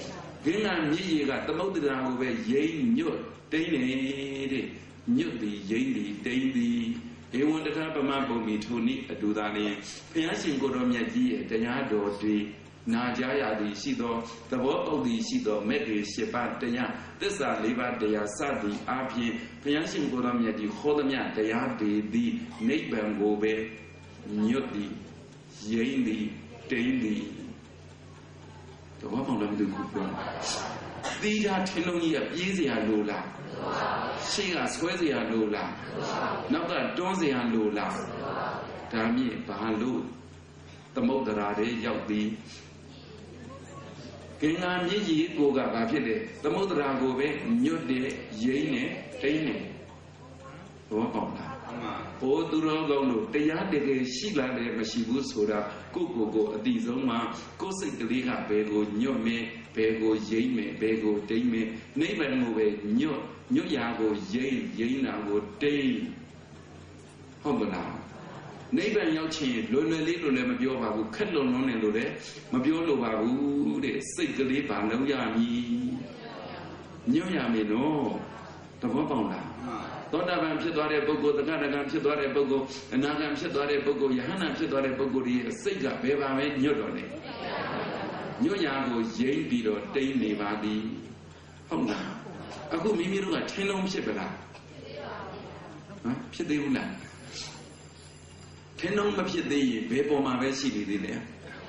Ginga Miga, the Motra over Yin Nut, Dane, Nut the Yin, Dane. He wanted to have a map of me to need a Dudani. Piasin Godomiaji, Danyado, the Najaya, the Sido, the work of the Sido, Medi, Shepat, Danya, this are Liva, the Asadi, Api, Piasin Godomia, the Hodamia, the Yadi, the Neighbor Gobe, Nuti, Yaindi, Daily. The woman of the good. These are Tenonia, easier Lola. She has Swazia Lola. Now that Donzia Lola. Dami, Bahalu. The Modarade, Yaudi. Kinga Yi Goga Bapile. The Modaragobe, Nude, Yane, Dane. Wapona. O Duro, the Yade, Shila, the Mashibu Soda, Coco, Dizoma, Cosicliha, Bego, Nyome, Bego, Yame, Bego, Dame, Neighbor Move, Nyo, Nyoyago, Yane, Yanago, Dame. Hombana. Neighbor Yachin, Luna Little Mabioba, Kedlon on Lode, Mabiolo Babu, the Sikli Banoyami. Nyoyami, no. The Wapona. Dodam Shidore Bogo, the Ganagam Shidore Bogo, and Nagam Shidore Bogo, Yana Shidore Bogo, Siga, Beva, and Yodone. Nyoyago, Jay Bido, Dane Vadi. Honda. A good Mimiru, a Tenom Shibera. Shidula. Tenom of Shidi, Bebo Mavesi there.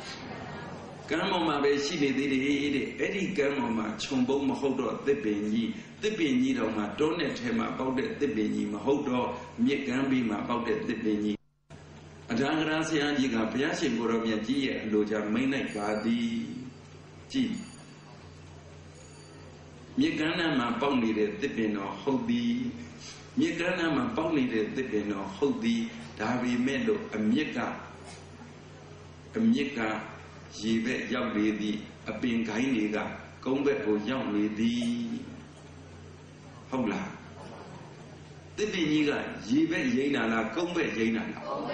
Gamma Mavesi, the Eddie Gamma, Chombo Mahodo, the Benji. The Benny of my donut him about the Benny, Mahodo, Migambi about the Benny. A Dangrasia, Yiga Piashi, Boromia, Loja, Maina, Gadi, G. Migana, my bounty, the Ben or Hobby. Migana, my bounty, the Ben or Hobby, Darby Meadow, a Mika, a Mika, Jive, young lady, a being Kainiga, Combat for young lady. Không là Tiếp đi như là Dì bé dây nào là công bé dây nào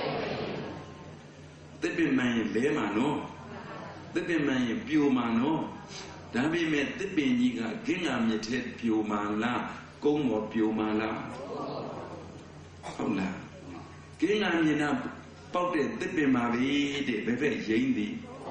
Tiếp bên mày bé mà nó Tiếp bên mày biểu mà nó Đã bên mày tiếp bên như là Cái ngàm như thế biểu mà là Công một biểu mà là Không là Cái ngàm như là Bao để tiếp bên mà đi Để bé bé dây đi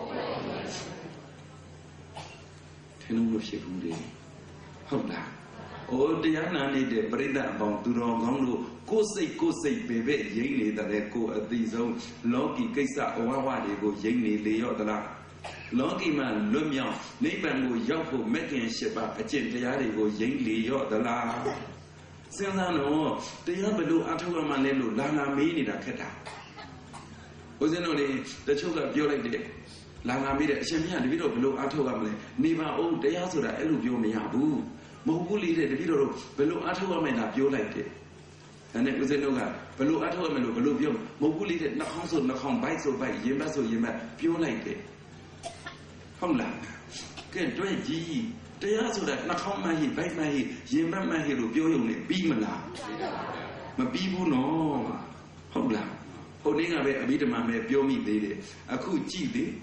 Thế nó sẽ không đi Không là Oh, the Anani de Breda about Durongo, Kosei Kosei Bebe, Yeni, the Eco at the zone, Loki Kesa, Owawa, they go Yeni, Leodala. Loki man, Lumia, Naban go Yoko, making Sheba, a gentiade go Yeni, Leodala. Sandano, the Yabalu Atua Manelo, Lana Mini da Keta. Was it only the Choga Biolate? Lana made a Shemia, the video below Atua, Niva, oh, they also the Elubio Miabu. Mobuli the video below Atua men up your like it. And it was a noga, below Atua Melo, below Biom, Mobuli did not console, not come by so by Yema so Yema, pure like it. Homla. Can drink ye. They also that not come my head, bite my head, Yema my head, Biom, Bimala. My people no. Homla. Holding away a bit of my Biomi did it. A cool cheat.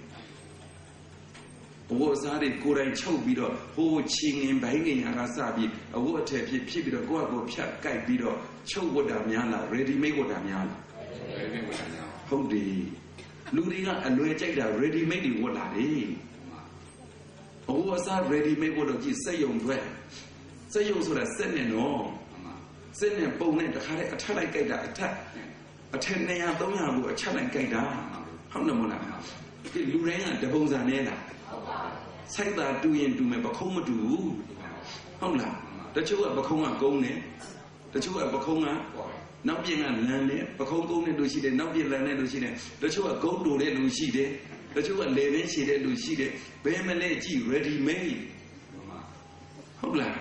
Was are it good and chow bido, who ching in banging Arasabi, a water pipido, go go piat guy bido, chow wadamiana, ready make wadamiana. How the Ludinga and Luetta ready made it what are they? Oh, was I ready make what you say on where? Say you so that send and all. Send a bone and a Talakada attack. A ten day I don't have a Chalakada. How no more? Lurena, the Bozanella. Say that doing to me, Bacoma do. Hola, the two of Bacoma Gone, the two of Bacoma, not being a land, Bacoma Lucide, not being land Lucide, the two of Go to Lucide, the two of Levici Lucide, Bemele ready made. Hola.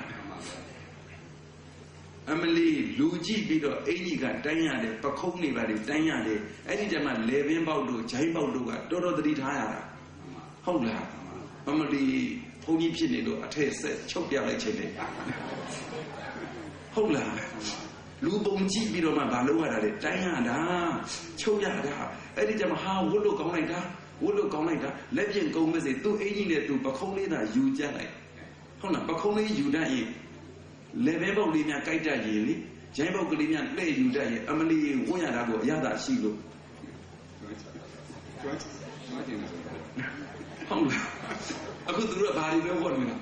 Emily, Luigi Bido, Eniga, Diana, Baconi, Diana, any time I live in Baudu, Chaimbaudu, Dodo the Retire. Hola. Family pony pinado, a taste, choke their like chili. Hola. Lubon Gibido, my balua, Diana, Choyada, anytime how would look on like that, would look on like that, let him go with it, do any to Bacoli, you jelly. ဟုတ်လားပခုံးလေးယူတတ်ရင်လေဘဲပုတ်လေးများကြိုက်တတ်ရင်လေဂျိုင်းပုတ်ကလေးများလှည့်ယူတတ်ရင်အမလီဝန်းရတာကိုအရသာရှိလို့ဟုတ်လားအခုသူတို့ကဘာတွေလဲဝတ်နေတာ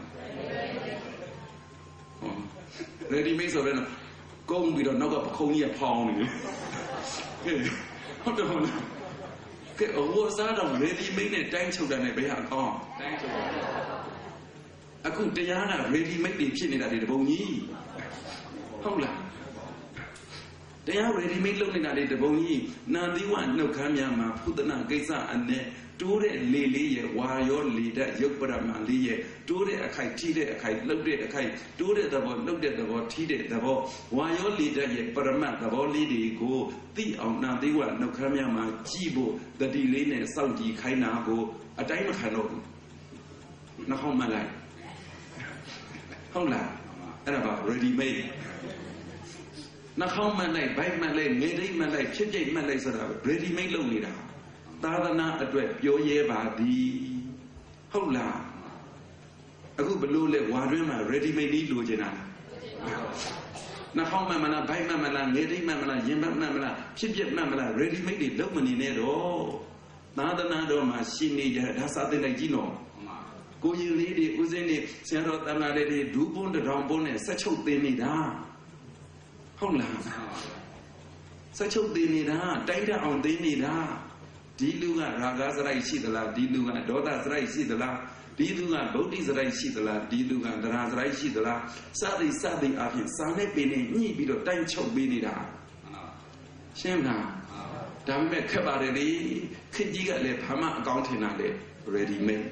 ဟော ready made ဆိုတော့ကုန်းပြီးတော့နောက်ကပခုံးကြီးကဖောင်းနေတယ်ဟုတ်တယ်ဟုတ်လားကဲဟိုစားတော့ ready made နဲ့တိုင်းချုပ်တာနဲ့ဘယ်ဟာကောင်းတိုင်းချုပ်အခုတရားက ready made တွေဖြစ်နေတာဒီတပုံကြီးဟုတ်လားတရား ready made လုပ်နေတာလေတပုံကြီးနာသီဝနှုတ်ခမ်းများမှာဖုဒနာကိစ္စအနဲ့တိုးတဲ့လေလေးရဲ့ဝါရောလေတဲ့ရုပ်ပရမန်လေးရဲ့တိုးတဲ့အခိုက်ထိတဲ့အခိုက်လှုပ်တဲ့အခိုက်တိုးတဲ့သဘောလှုပ်တဲ့သဘောထိတဲ့သဘောဝါရောလေတဲ့ရဲ့ပရမတ်သဘောလေးတွေကိုသိအောင်နာသီဝနှုတ်ခမ်းများမှာကြည့်ဖို့တတိလေးနဲ့စောင့်ကြည့်ခိုင်းတာကိုအတိုင်းမခံတော့ဘူးနှောင်းမှလိုက်ဟုတ်လားအဲ့ဒါပါ ready made နှာခေါင်းမှန်လိုက်ဘိုက်မှန်လိုက်ငယ်တိတ်မှန်လိုက်ဖြစ်ပြိတ်မှန်လိုက်ဆိုတာ ready made လုပ်နေတာသာသနာအတွက်ပြောရဲပါသည်ဟုတ်လားအခုဘလို့လဲဝါတွင်းမှာ ready made လေးလိုချင်တာနှာခေါင်းမှန်မလားဘိုက်မှန်မလားငယ်တိတ်မှန်မလားရင်မှန်မှန်မလားဖြစ်ပြမှန်မလား ready made တွေလုပ်မနေနဲ့တော့သာသနာတော်မှာရှင်နေကြဒါစာသင်လိုက်ကြည့်နော်ကိုရင်လေးတွေဦးစင်းတွေဆရာတော်တန်ခါလေးတွေဒူးပွန်းတထောင်ပွန်းနဲ့ဆက်ချုပ်သင်နေတာဟုတ်လားဆက်ချုပ်သင်နေတာတိုက်တအောင်သင်နေတာဒီလူကရာဂစရိုက်ရှိသလားဒီလူကဒေါသစရိုက်ရှိသလားဒီလူကဗုဒ္ဓစရိုက်ရှိသလားဒီလူကဒရာစရိုက်ရှိသလားစသည်စသည်အပြင်စာနဲ့ပင်နဲ့ညှိပြီးတော့တိုင်းချုပ်ပေးနေတာရှင်းလားဒါပေမဲ့ခက်ပါတယ်လေခက်ကြီးကလည်းဘာမှအကောင်းထင်တာလေ ready made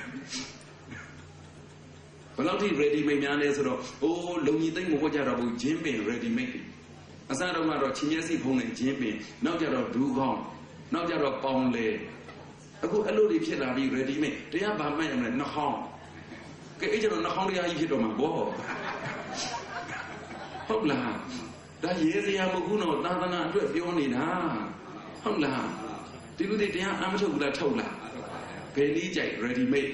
ဘယ်လောက်ထိ ready made များလဲဆိုတော့အိုးလုံကြီးသိမ့်မဟုတ်ကြတော့ဘူးဂျင်းပင် ready made အစတော့ကတော့ချင်းမျက်စိဖုံးနဲ့ဂျင်းပင်နောက်ကြတော့ဒူးကောင်းနောက်ကြတော့ပေါင်လေအခုအဲ့လိုတွေဖြစ်လာပြီး ready made တရားဘာမှတ်ရမလဲနှာခေါင်းကဲအဲ့ကျတော့နှာခေါင်းတရားကြီးဖြစ်တော့မှာဘောဟုတ်လားဒါရေးစရာမဟုတ်ဘူးနော်သာသနာအတွက်ပြောနေတာဟုတ်လားဒီလူတွေတရားအမထုတ်ဘူးလားထုတ်လားဘယ်နည်းကြိုက် ready made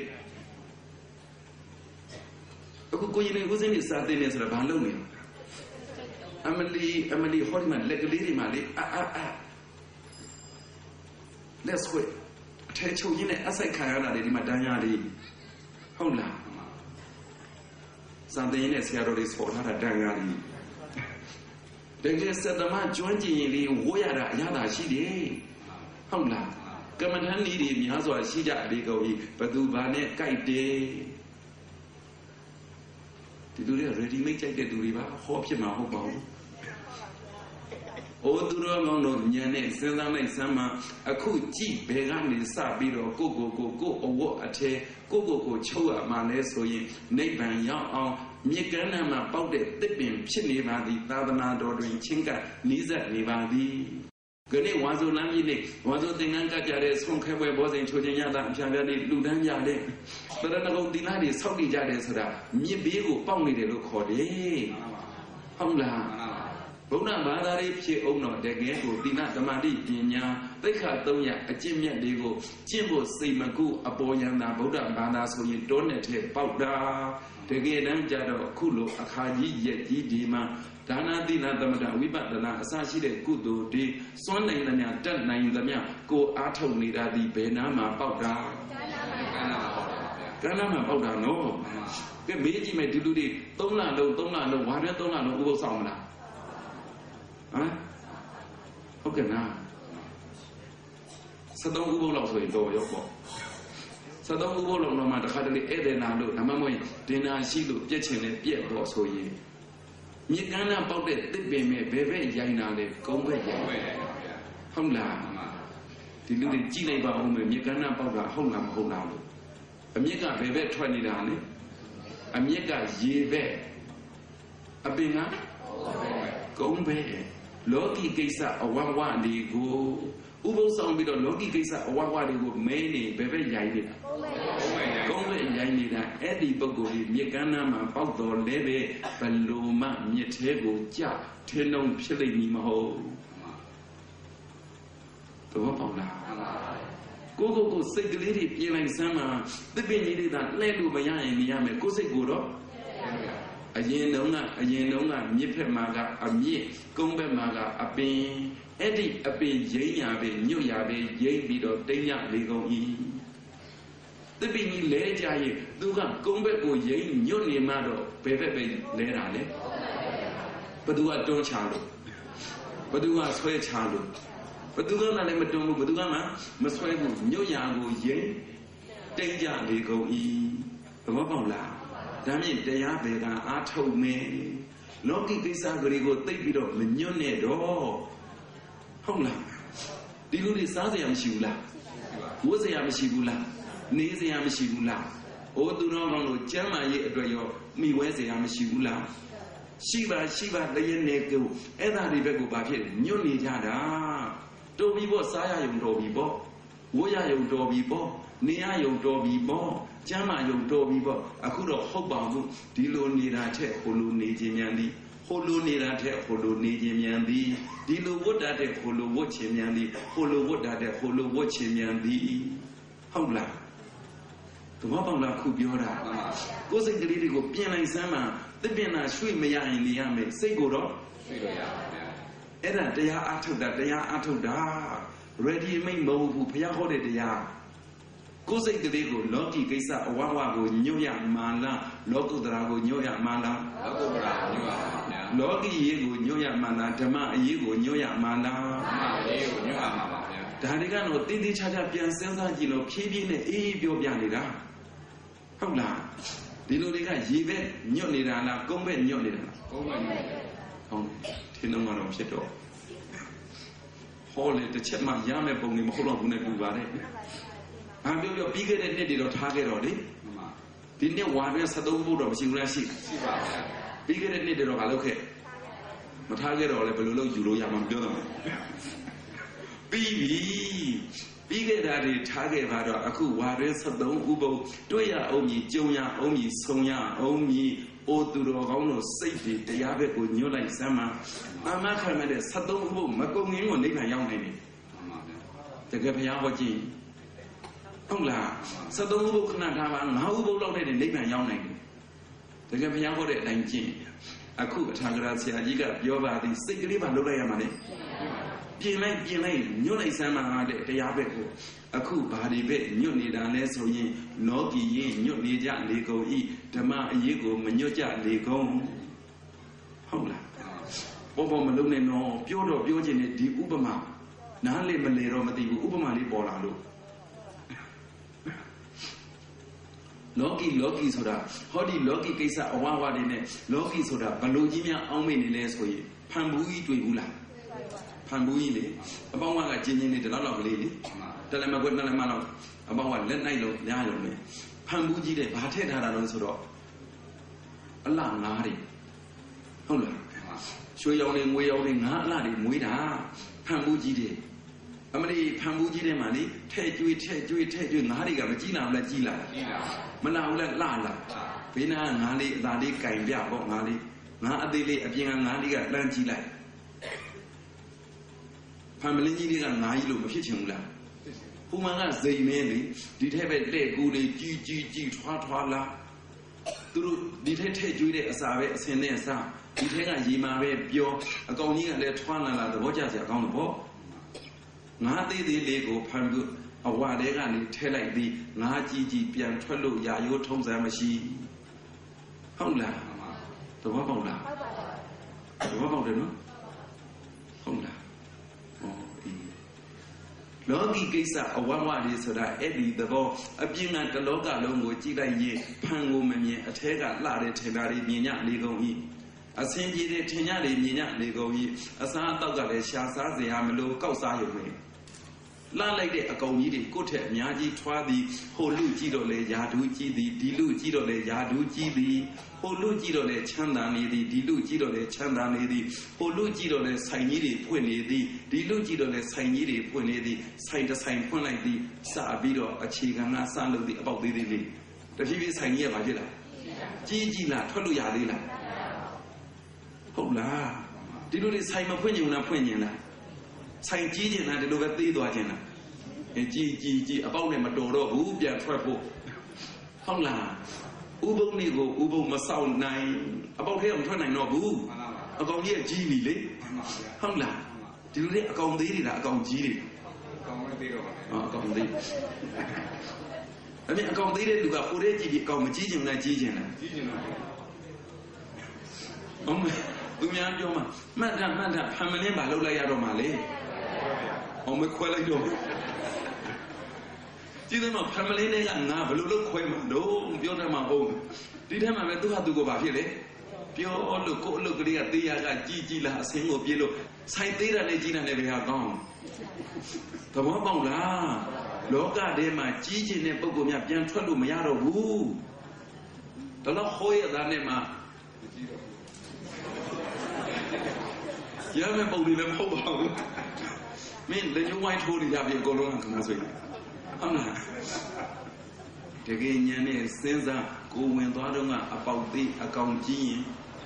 အခုကိုရင်နေဦးစင်းနေစာတင်နေဆိုတာဘာလုပ်နေအမလီအမလီဟောဒီမှာလက်ကလေးတွေမှာလေအာအာအာလက်ဆွဲအထဲချုပ်ရင်းနဲ့အဆိုင်ခံရတာလေဒီမှာတန်းရလေးဟုတ်လားစာတင်ရင်းနဲ့ဆရာတော်တွေဆော်ထားတာတန်းရလေးတကယ်စက်သမားကျွမ်းကျင်ရင်လေးဝိုးရတာအရသာရှိတယ်ဟုတ်လားကမ္မထန်ဤတွေများစွာရှိကြလေကုန်ကြီးဘသူဘာနဲ့ကြိုက်တယ်ဒီလူတွေ ready made ကြိုက်တဲ့သူတွေပါဟောဖြစ်မှာဟုတ်ပါဘူးအိုးသူတော်ကောင်းတို့ညံနဲ့စဉ်းစားလိုက်စမ်းမှအခုကြည့်ဘယ်ကနေစပြီးတော့ကိုကိုကိုကိုအဝတ်အထဲကိုကိုကိုချုပ်ရမှာလဲဆိုရင်နိဗ္ဗာန်ရောက်အောင်မြေကမ်းနားမှာပေါက်တဲ့တစ်ပင်ဖြစ်နေပါသည်သာသနာတော်တွင်ချင်းကနီးစပ်နေပါသည်ခဏဝါဆိုလမ်းကြီးနဲ့ဝါဆိုသင်္ကန်းကကြတဲ့ဆုံးခဲပွဲဘောစဉ်ချိုးချင်းရတာအဖြာပြလေးလူတန်းကြတဲ့တရဏဂုံသီလတွေဆောက်တည်ကြတယ်ဆိုတာမြစ်ဘေးကိုပေါက်နေတယ်လို့ခေါ်တယ်ဟုတ်လားဘုရားဘာသာရေးဖြစ်အောင်တော့တကယ်ကိုသီလသမာဓိပညာသိက္ခာသုံးရအကျင့်မြတ်တွေကိုကျင့်ဖို့စိတ်မကုအပေါ်ယံတာဗုဒ္ဓဘာသာဆိုရင်တောနဲ့ထဲပေါက်တာတကယ်တမ်းကြတော့အခုလိုအခါကြီးရက်ကြီးဒီမှာဒါနသီလသမထဝိပဿနာအစရှိတဲ့ကုသိုလ်တွေစွန့်နိုင်သမျှတတ်နိုင်သမျှကိုအားထုတ်နေတာဒီဘယ်နာမှာပေါက်တာကန္နာမှာပေါက်တာနော်ကဲမေးကြည့်မယ်ဒီလူတွေသုံးလလုံးသုံးလလုံးဝါရဲသုံးလလုံးဥပုသ်ဆောင်မလားဟမ်ဟုတ်ကဲ့နော်စသုံးဥပုသ်လောက်ဆိုရင်တော့ရောပေါ့စသုံးဥပုသ်လောက်တော့မှတခါတလေဧည့်သည်နာလို့ဒါမှမဟုတ်ဒင်နာရှိလို့ပြက်ချင်တယ်ပြက်တော့ဆိုရင်မြေကမ်းနာပေါက်တဲ့တစ်ပင်မဲ့ဘယ်ဘက်ရိုင်းတာလဲကုန်းဘက်ရိုင်းဟုတ်လားဒီလူတွေကြည့်လိုက်ပါဦးမယ်မြေကမ်းနာပေါက်တာဟုတ်လားမဟုတ်လားလို့အမြစ်ကဘယ်ဘက်ထွက်နေတာလဲအမြစ်ကရေဘက်အပင်ကကုန်းဘက်လောကီကိစ္စအဝဝလေးကိုဥပုသ်ဆောင်ပြီးတော့လောကီကိစ္စအဝဝလေးကိုမဲနေဘယ်ဘက်ရိုင်းနေတာကုန်းဘက်ရိုင်းနေတာအဲ့ဒီပုဂ္ဂိုလ်ကြီးမြေကမ်းနာမှာပေါက်တော်လဲပဲဘလို့မှမြစ်သေးကိုကြထင်းလုံးဖြစ်လိမ့်မည်မဟုတ်တော့ပေါက်လားကိုကိုကိုကိုစိတ်ကလေးတွေပြင်လိုက်စမ်းမှာသစ်ပင်ကြီးတွေသာလှဲလို့မရရင်နေရမယ်ကိုစိတ်ကိုတော့အရင်တုန်းကအရင်တုန်းကမြစ်ဖက်မှာကအမြစ်ကုန်းဘက်မှာကအပင်အဲ့ဒီအပင်ရိမ့်ရပဲညွတ်ရပဲရိမ့်ပြီးတော့တိမ်ရလေကုန်၏သစ်ပင်ကြီးလဲကြရင်သူကကုန်းဘက်ကိုရိမ့်ညွတ်နေမှတော့ဘယ်ဘက်ပဲလဲတာလဲဘသူကတွန်းချလို့ဘသူကဆွဲချလို့ဘသူကလည်းမတွန်းဘူးဘသူကမှမဆွဲဘူးညွတ်ရကိုရိမ့်တိမ်ကြလေကုန်၏သဘောပေါက်လားဒါမြင့်တရားဘယ်ကအားထုတ်မယ်လောကီကိစ္စကလေးကိုသိပြီးတော့မညွတ်နဲ့တော့ဟုတ်လားဒီလိုတွေစားစရာမရှိဘူးလားဝတ်စရာမရှိဘူးလားနေစရာမရှိဘူးလားအိုးသူတော်ကောင်းတို့ကျမ်းမာရေးအတွက်ရောမိဝဲစရာမရှိဘူးလားရှိပါရှိပါတည်းနေကိုအဲ့ဒါတွေဘက်ကဘာဖြစ်ညွတ်နေကြတာတော်ပြီပေါ့စားရယုံတော်ပြီပေါ့ဝတ်ရယုံတော်ပြီပေါ့နေရယုံတော်ပြီပေါ့ကျမ်းမာယုံတော်ပြီပေါ့အခုတော့ဟုတ်ပါဘူးဒီလိုနေတာထက်ဟိုလိုနေခြင်းမြန်သည်ဟိုလိုနေတာထက်ဟိုလိုနေခြင်းမြန်သည်ဒီလိုဝတ်တာတဲ့ဟိုလိုဝတ်ခြင်းမြန်သည်ဟိုလိုဝတ်တာတဲ့ဟိုလိုဝတ်ခြင်းမြန်သည်ဟုတ်လားသဘောပေါက်လားခုပြောတာကိုယ်စိတ်ကလေးတွေကိုပြင်လိုက်စမ်းမှာသစ်ပင်နာရွှေ့မရရင်နေရမယ်စိတ်ကိုတော့ရွှေ့လို့ရပါဗျာအဲ့ဒါတရားအထုတ်တာတရားအထုတ်တာ ready made မဟုတ်ဘူးဘုရားဟောတဲ့တရားကိုယ်စိတ်ကလေးကိုလောကီကိစ္စအဝဝကိုညွတ်ရမှလားလောကုတ္တရာကိုညွတ်ရမှလားလောကုတ္တရာကိုညွတ်ရပါဗျာလောကီရေးကိုညွတ်ရမှလားဓမ္မအရေးကိုညွတ်ရမှလားဓမ္မအရေးကိုညွတ်ရမှာပါဗျာဒါတွေကတော့တင်းတင်းချာချာပြန်စဉ်းစားကြည့်လို့ဖြည်းဖြည်းနဲ့အေးအေးပြောပြနေတာဟုတ်လားဒီလိုတွေကရေဘက်ညွတ်နေတာလားကုန်းဘက်ညွတ်နေတာလားကုန်းဘက်ညွတ်နေတာဟုတ်ထင်းတော့တော့ဖြစ်တော့ဟောလေတစ်ချက်မှရမယ်ပုံနေမဟုတ်တော့ဘူးနဲ့ပြပါနဲ့။ဘာပြောပြောပြီးခဲ့တဲ့နှစ်တွေတော့ထားခဲ့တော့လေ။ဒီနှစ်ဝါနဲ့ဆက်သုံးဖို့တော့မရှိဘူးလားရှိ။ရှိပါဗျာ။ပြီးခဲ့တဲ့နှစ်တွေတော့မလုပ်ခဲ့။မထားခဲ့တော့လည်းဘယ်လိုလုပ်ယူလို့ရမှာမပြောတော့ဘူး။ပြီးပြီ။ပြီးခဲ့တာတွေထားခဲ့ပါတော့အခုဝါရဲဆက်သုံးဥပုံတွေ့ရအောင်ကြီးကြုံရအောင်ကြီးဆုံရအောင်ကြီးအိုသူတော်ကောင်းတို့စိတ်တွေတရားဘက်ကိုညွတ်လိုက်စမ်းမှာအမှန်ခံမဲ့တဲ့ဆက်သုံးဥပုံမကုံငင်းကိုနိဗ္ဗာန်ရောက်နိုင်တယ်။မှန်ပါဗျာ။တကယ်ဘုရားဟောကြည့်ဟုတ်လားစက်သုံးဥပုခဏထားပါငါးဥပုလောက်တဲ့နိဗ္ဗာန်ရောက်နိုင်တယ်တကယ်ဘုရားဟောတဲ့အတိုင်းကျင့်အခုအထာဂရဆရာကြီးကပြောပါသည်စိတ်ကလေးပါလုပ်လိုက်ရမှာလေပြင်လိုက်ပြင်လိုက်ညွတ်လိုက်စမ်းမှာတဲ့တရားဘက်ကိုအခုဘာတွေပဲညွတ်နေတာလဲဆိုရင်လောကီရင်ညွတ်နေကြလေကုန်ဤဓမ္မအရေးကိုမညွတ်ကြလေကုန်ဟုတ်လားဘောဘောမလုံးနဲ့တော့ပြောတော့ပြောခြင်းနဲ့ဒီဥပမာနားလေမလေတော့မသိဘူးဥပမာလေးပေါ်လာလို့လောကီလောကီဆိုတာဟောဒီလောကီကိစ္စအဝဝတွေနဲ့လောကီဆိုတာဘလို့ကြီးများအောင်းမိနေလဲဆိုရင်ဖန်ဘူးကြီးတွေ့ဘူးလားဖန်ဘူးကြီးလေအပေါင်းကကျင်းချင်းလေးတလောက်လောက်ကလေးလေတလည်းမကွက်တလည်းမလောက်အပေါင်းကလက်နိုင်လို့ညားရုံနဲ့ဖန်ဘူးကြီးတဲ့ဘာထည့်ထားတာလဲဆိုတော့အလှငါးတွေဟုတ်လားရွှေရောင်တွေငွေရောင်တွေငါးအလှတွေမွေးတာဖန်ဘူးကြီးတွေအမလေးဖန်ဘူးကြီးထဲမှာလေထဲကျွေးထဲကျွေးထဲကျွေးငါးတွေကမကြီးလာဘူးလားကြီးလာကြီးလာမလာဘူးလားလှလာဘေးနားငါးလေးအသာလေးကင်ပြပေါ့ငါးလေးငါးအသေးလေးအပြင်ကငါးလေးကလှမ်းကြည့်လိုက်ဖန်မလင်းကြီးတွေကငါးကြီးလို့မဖြစ်ချင်ဘူးလားဟိုမှာကဇိမ်မဲလေဒီထဲပဲတဲ့ကူလေးကြီးကြီးကြီးထွားထွားလာသူတို့ဒီထဲထဲကျွေးတဲ့အစာပဲအစင်နဲ့အစာဒီထဲကရေမာပဲပြောအကောင်ကြီးကလည်းထွားလာလာသဘောကျစရာကောင်းတယ်ပေါ့ငါးသေးသေးလေးကိုဖန်ပြီးအဝတဲကနေထဲလိုက်ပြီးငါးကြီးကြီးပြန်ထွက်လို့ရာရိုးထုံးစမ်းမရှိဟုတ်လားသဘောပေါက်လားသဘောပေါက်တယ်နော်ဟုတ်လားဟောအေးလောကီကိစ္စအဝဝတွေဆိုတာအဲ့ဒီသဘောအပြင်ကတလောကလုံးကိုကြည့်လိုက်ရင်ဖန်ကိုမမြင်အထဲကလှတဲ့ထင်တာတွေမြင်ညလေကုန်၏အစင်ကြီးတွေထင်ကြလေမြင်ညလေကုန်၏အစားအသောက်ကလည်းရှာစားစရာမလိုကောက်စားရုံပဲလှလိုက်တဲ့အကောင်ကြီးတွေကိုယ့်ထက်အများကြီးထွားသည်ဟိုလူကြည့်တော့လေယာဒူးကြည့်သည်ဒီလူကြည့်တော့လေယာဒူးကြည့်သည်ဟိုလူကြည့်တော့လေချမ်းသာနေသည်ဒီလူကြည့်တော့လေချမ်းသာနေသည်ဟိုလူကြည့်တော့လေဆိုင်ကြီးတွေဖွင့်နေသည်ဒီလူကြည့်တော့လေဆိုင်ကြီးတွေဖွင့်နေသည်ဆိုင်တစ်ဆိုင်ဖွင့်လိုက်သည်စပြီးတော့အခြေခံကစလို့သည်အပေါက်သေးသေးလေးတဖြည်းဖြည်းဆိုင်ကြီးရပါဖြစ်လားကြီးကြီးလားထွက်လို့ရသေးလားဟုတ်လားဒီလိုလေးဆိုင်မဖွင့်ညင်လားဖွင့်ညင်လားဆိုင်ကြီးကျင်လားဒီလိုပဲသေးသွားခြင်းလား Chi chi chi about này mà đồ đó u bia thoát bộ không là u bông này của u bông mà sau này about thế ông thoát này nó u ông như chi vì đấy không là chứ đấy ông tí thì đã ông chi đi ông tí anh biết ông tí đấy được gặp cô đấy chỉ bị ông mà chi chừng này chi chừng này ông tôi nhớ cho mà mà thằng mà thằng ham mình bà lâu lại ra rồi mà lấy ông mới khoe lại rồi chứ thế mà family này là ngà và lúc lúc khoe mà đâu biết ra mà ông đi thế mà tôi học tôi có bảo gì đấy biết lúc cô lúc cái đi à tia cái chi chi là xem một biết lúc sai tí ra này chi là này về học con thằng nó bảo là đó cả đây mà chi chi này bao gồm nhà bien thoát được mà ra rồi u đó là khôi ở đây này mà giờ mình bảo đi làm không bảo mình lấy những quay thua thì ra việc cô luôn không có gì không là thế cái nhà này xem ra cô nguyên toán đâu mà bảo tí account chi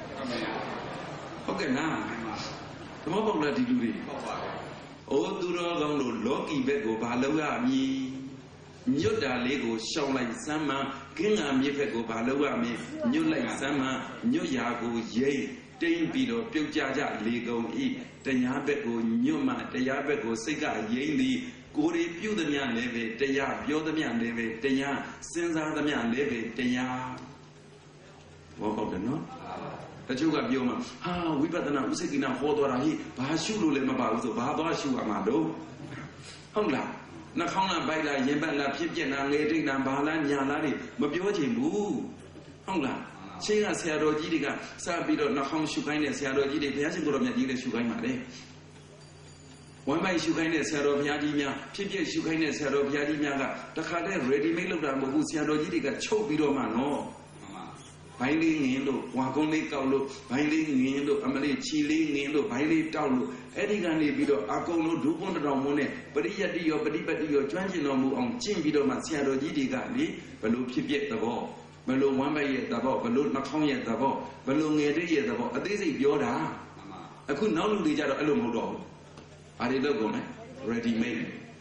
ok na thế mà bảo là đi du đi ô tu đó con đồ lót kỳ về của bà lâu à mi nhớ đà lễ của sau này xem mà cái ngày mi về của bà lâu à mi nhớ lại xem mà nhớ nhà của dây trên bị đó biểu giá giá lễ công yแต่ยาเบ็ดကိုညွတ်မှတရားဘက်ကိုစိတ်ကယိမ့်သည်ကိုယ်တွေပြုသမျှလည်းပဲတရားပြောသမျှလည်းပဲတရားစဉ်းစားသမျှလည်းပဲတရားဘောပေါက်တယ်နော်တချို့ကပြောမှာဟာဝိပဿနာဥစ္စေကိနာဟောတော်တာဟိဘာရှုလို့လည်းမပါဘူးဆိုဘာသွားရှုရမှာတော့ဟုတ်လားနှာခေါင်းလားပိုက်လားရင်ပတ်လားဖြစ်ပြက်လားငယ်တိတ်လားဘာလားညာလားတွေမပြောချင်ဘူးဟုတ်လားရှင်းကဆရာတော်ကြီးတွေကစပြီးတော့နှာခေါင်းရှုခိုင်းတဲ့ဆရာတော်ကြီးတွေဘုရားရှင်ကိုယ်တော်မြတ်ကြီးလည်းရှုခိုင်းပါတယ်ဝမ်းပိုက်ရှုခိုင်းတဲ့ဆရာတော်ဘုရားကြီးများဖြစ်ဖြစ်ရှုခိုင်းတဲ့ဆရာတော်ဘုရားကြီးများကတခါတည်း ready made လုပ်တာမဟုတ်ဘူးဆရာတော်ကြီးတွေကချုပ်ပြီးတော့မှနော်ဘိုင်းလေးငင်းလို့ဝါကုန်းလေးကောက်လို့ဘိုင်းလေးငင်းလို့အမလေးချီလေးငင်းလို့ဘိုင်းလေးတောက်လို့အဲ့ဒီကနေပြီးတော့အကုန်လုံးဒုက္ခတတော်မုန်းနဲ့ပရိယတ္တိရောပฏิပတ်တိရောကျွမ်းကျင်တော်မူအောင်ကျင့်ပြီးတော့မှဆရာတော်ကြီးတွေကလေဘလို့ဖြစ်ဖြစ်သဘောဘလို့ဝမ်းပိုက်ရဲ့သဘောဘလို့နှာခေါင်းရဲ့သဘောဘလို့ငယ်တဲ့ရဲ့သဘောအသေးစိတ်ပြောတာအခုနောက်လူတွေကြတော့အဲ့လိုမဟုတ်တော့ဘူးဘာတွေလုပ်ကုန်လဲ ready made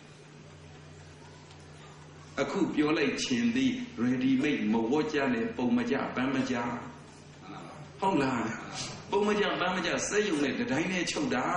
အခုပြောလိုက်ခြင်းသည် ready made မဝတ်ကြနဲ့ပုံမကြပန်းမကြဟုတ်လားပုံမကြပန်းမကြစက်ယုံနဲ့တတိုင်းနဲ့ချုပ်တာ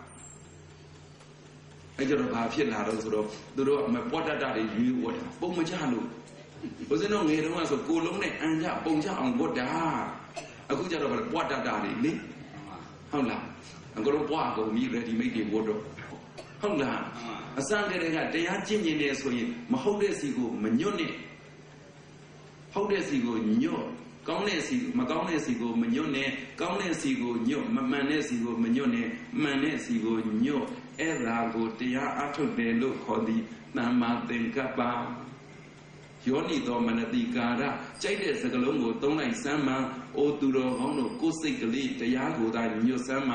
အဲ့ကြတော့ဘာဖြစ်လာတော့ဆိုတော့သူတို့မပွတ်တတ်တာတွေရွေးဝတ်တာပုံမကြလို့ဘုဇင်းတို့ငယ်တုန်းကဆိုကိုလုံးနဲ့အန်ကြပုံကြအောင်ဝတ်တာအခုကြတော့ပွတ်တတ်တာတွေလေဟုတ်လားအကုန်လုံးပွားကုန်ပြီ ready made တွေဝတ်တော့ဟုတ်လားအစကတည်းကတရားကျင့်ကျင်နေဆိုရင်မဟုတ်တဲ့စီကိုမညွတ်နဲ့ဟုတ်တဲ့စီကိုညွတ်ကောင်းတဲ့စီမကောင်းတဲ့စီကိုမညွတ်နဲ့ကောင်းတဲ့စီကိုညွတ်မမှန်တဲ့စီကိုမညွတ်နဲ့မှန်တဲ့စီကိုညွတ်အဲ့ဒါကိုတရားအထုတ်တယ်လို့ခေါ်သည်သမ္မာသင်္ကပ္ပယောနိသောမနတိကာရကြိုက်တဲ့စကားလုံးကိုသုံးလိုက်စမ်းမှအိုသူတော်ကောင်းတို့ကိုယ်စိတ်ကလေးတရားကိုသာညွတ်စမ်းမှ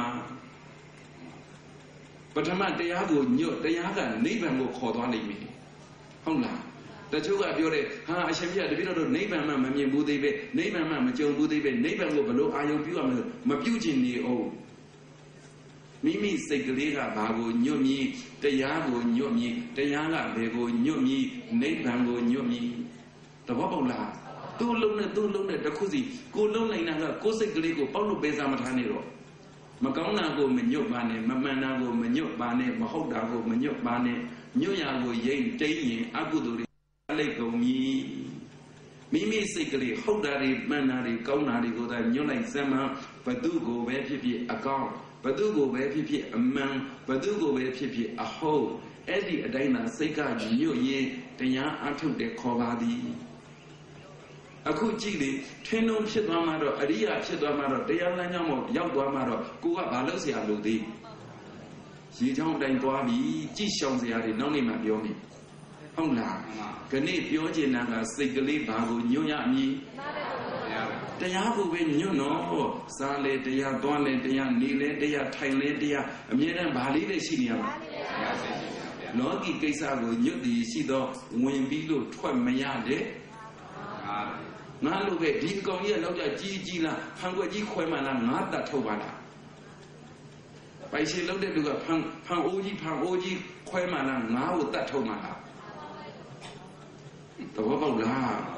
ပထမတရားကိုညွတ်တရားကနိဗ္ဗာန်ကိုခေါ်သွားနိုင်ပြီဟုတ်လားတချို့ကပြောတယ်ဟာအရှင်ပြတပည့်တော်တို့နိဗ္ဗာန်မှမမြင်ဘူးသေးပဲနိဗ္ဗာန်မှမကြုံဘူးသေးပဲနိဗ္ဗာန်ကိုဘလို့အာယုံပြုရမလဲမပြုချင်နေအောင်မိမိစိတ်ကလေးကဘာကိုညွတ်မြည်တရားကိုညွတ်မြည်တရားကဘယ်ကိုညွတ်မြည်နိဗ္ဗာန်ကိုညွတ်မြည်တဘောပေါက်လားသူ့လုံးနဲ့သူ့လုံးနဲ့တစ်ခုစီကိုလုံးနိုင်တာကကိုယ်စိတ်ကလေးကိုပေါက်လို့ပေးစားမထားနေတော့မကောင်းတာကိုမညွတ်ပါနဲ့မမှန်တာကိုမညွတ်ပါနဲ့မဟုတ်တာကိုမညွတ်ပါနဲ့ညွတ်ရာကိုရိမ့်တိမ့်ရင်အကုသိုလ်တွေလိုက်ကုန်ပြီမိမိစိတ်ကလေးဟုတ်တာတွေမှန်တာတွေကောင်းတာတွေကိုသာညွတ်လိုက်စမ်းမှဘသူကိုပဲဖြစ်ဖြစ်အကောင်းဘသူကိုပဲဖြစ်ဖြစ်အမှန်ဘသူကိုပဲဖြစ်ဖြစ်အဟုတ်အဲ့ဒီအတိုင်းသာစိတ်ကညွတ်ရင်တရားအထုတ်တဲ့ခေါ်ပါသည်အခုကြည့်လေထင်းလုံးဖြစ်သွားမှတော့အရိယာဖြစ်သွားမှတော့တရားလမ်းကြောင်းပေါ်ရောက်သွားမှတော့ကိုကဘာလို့ဆရာလို့သေးရေချောင်းတိုင်းသွားပြီကြည်ရှောင်စရာတွေနောက်နေ့မှပြောမိဟုတ်လားခဏပြောချင်တာကစိတ်ကလေးဘာကိုညွတ်ရမည်တရားကိုပဲညွတ်တော့စားလေတရားသွားလေတရားနေလေတရားထိုင်လေတရားအမြဲတမ်းဘာလေးပဲရှိနေရမှာလောကီကိစ္စကိုညွတ်တည်ရှိတော့ဝင်ပြီးလို့ထွက်မရတဲ့ငါလိုပဲဒီအကောင်ကြီးကလောက်ကြကြီးကြီးလားဖန်ခွက်ကြီးခွဲမှလားငါတတ်ထုတ်ပါလားပိုင်ရှင်လောက်တဲ့လူကဖန်ဖန်အိုးကြီးဖန်အိုးကြီးခွဲမှလားငါ့ကိုတတ်ထုတ်မှလား The Wabala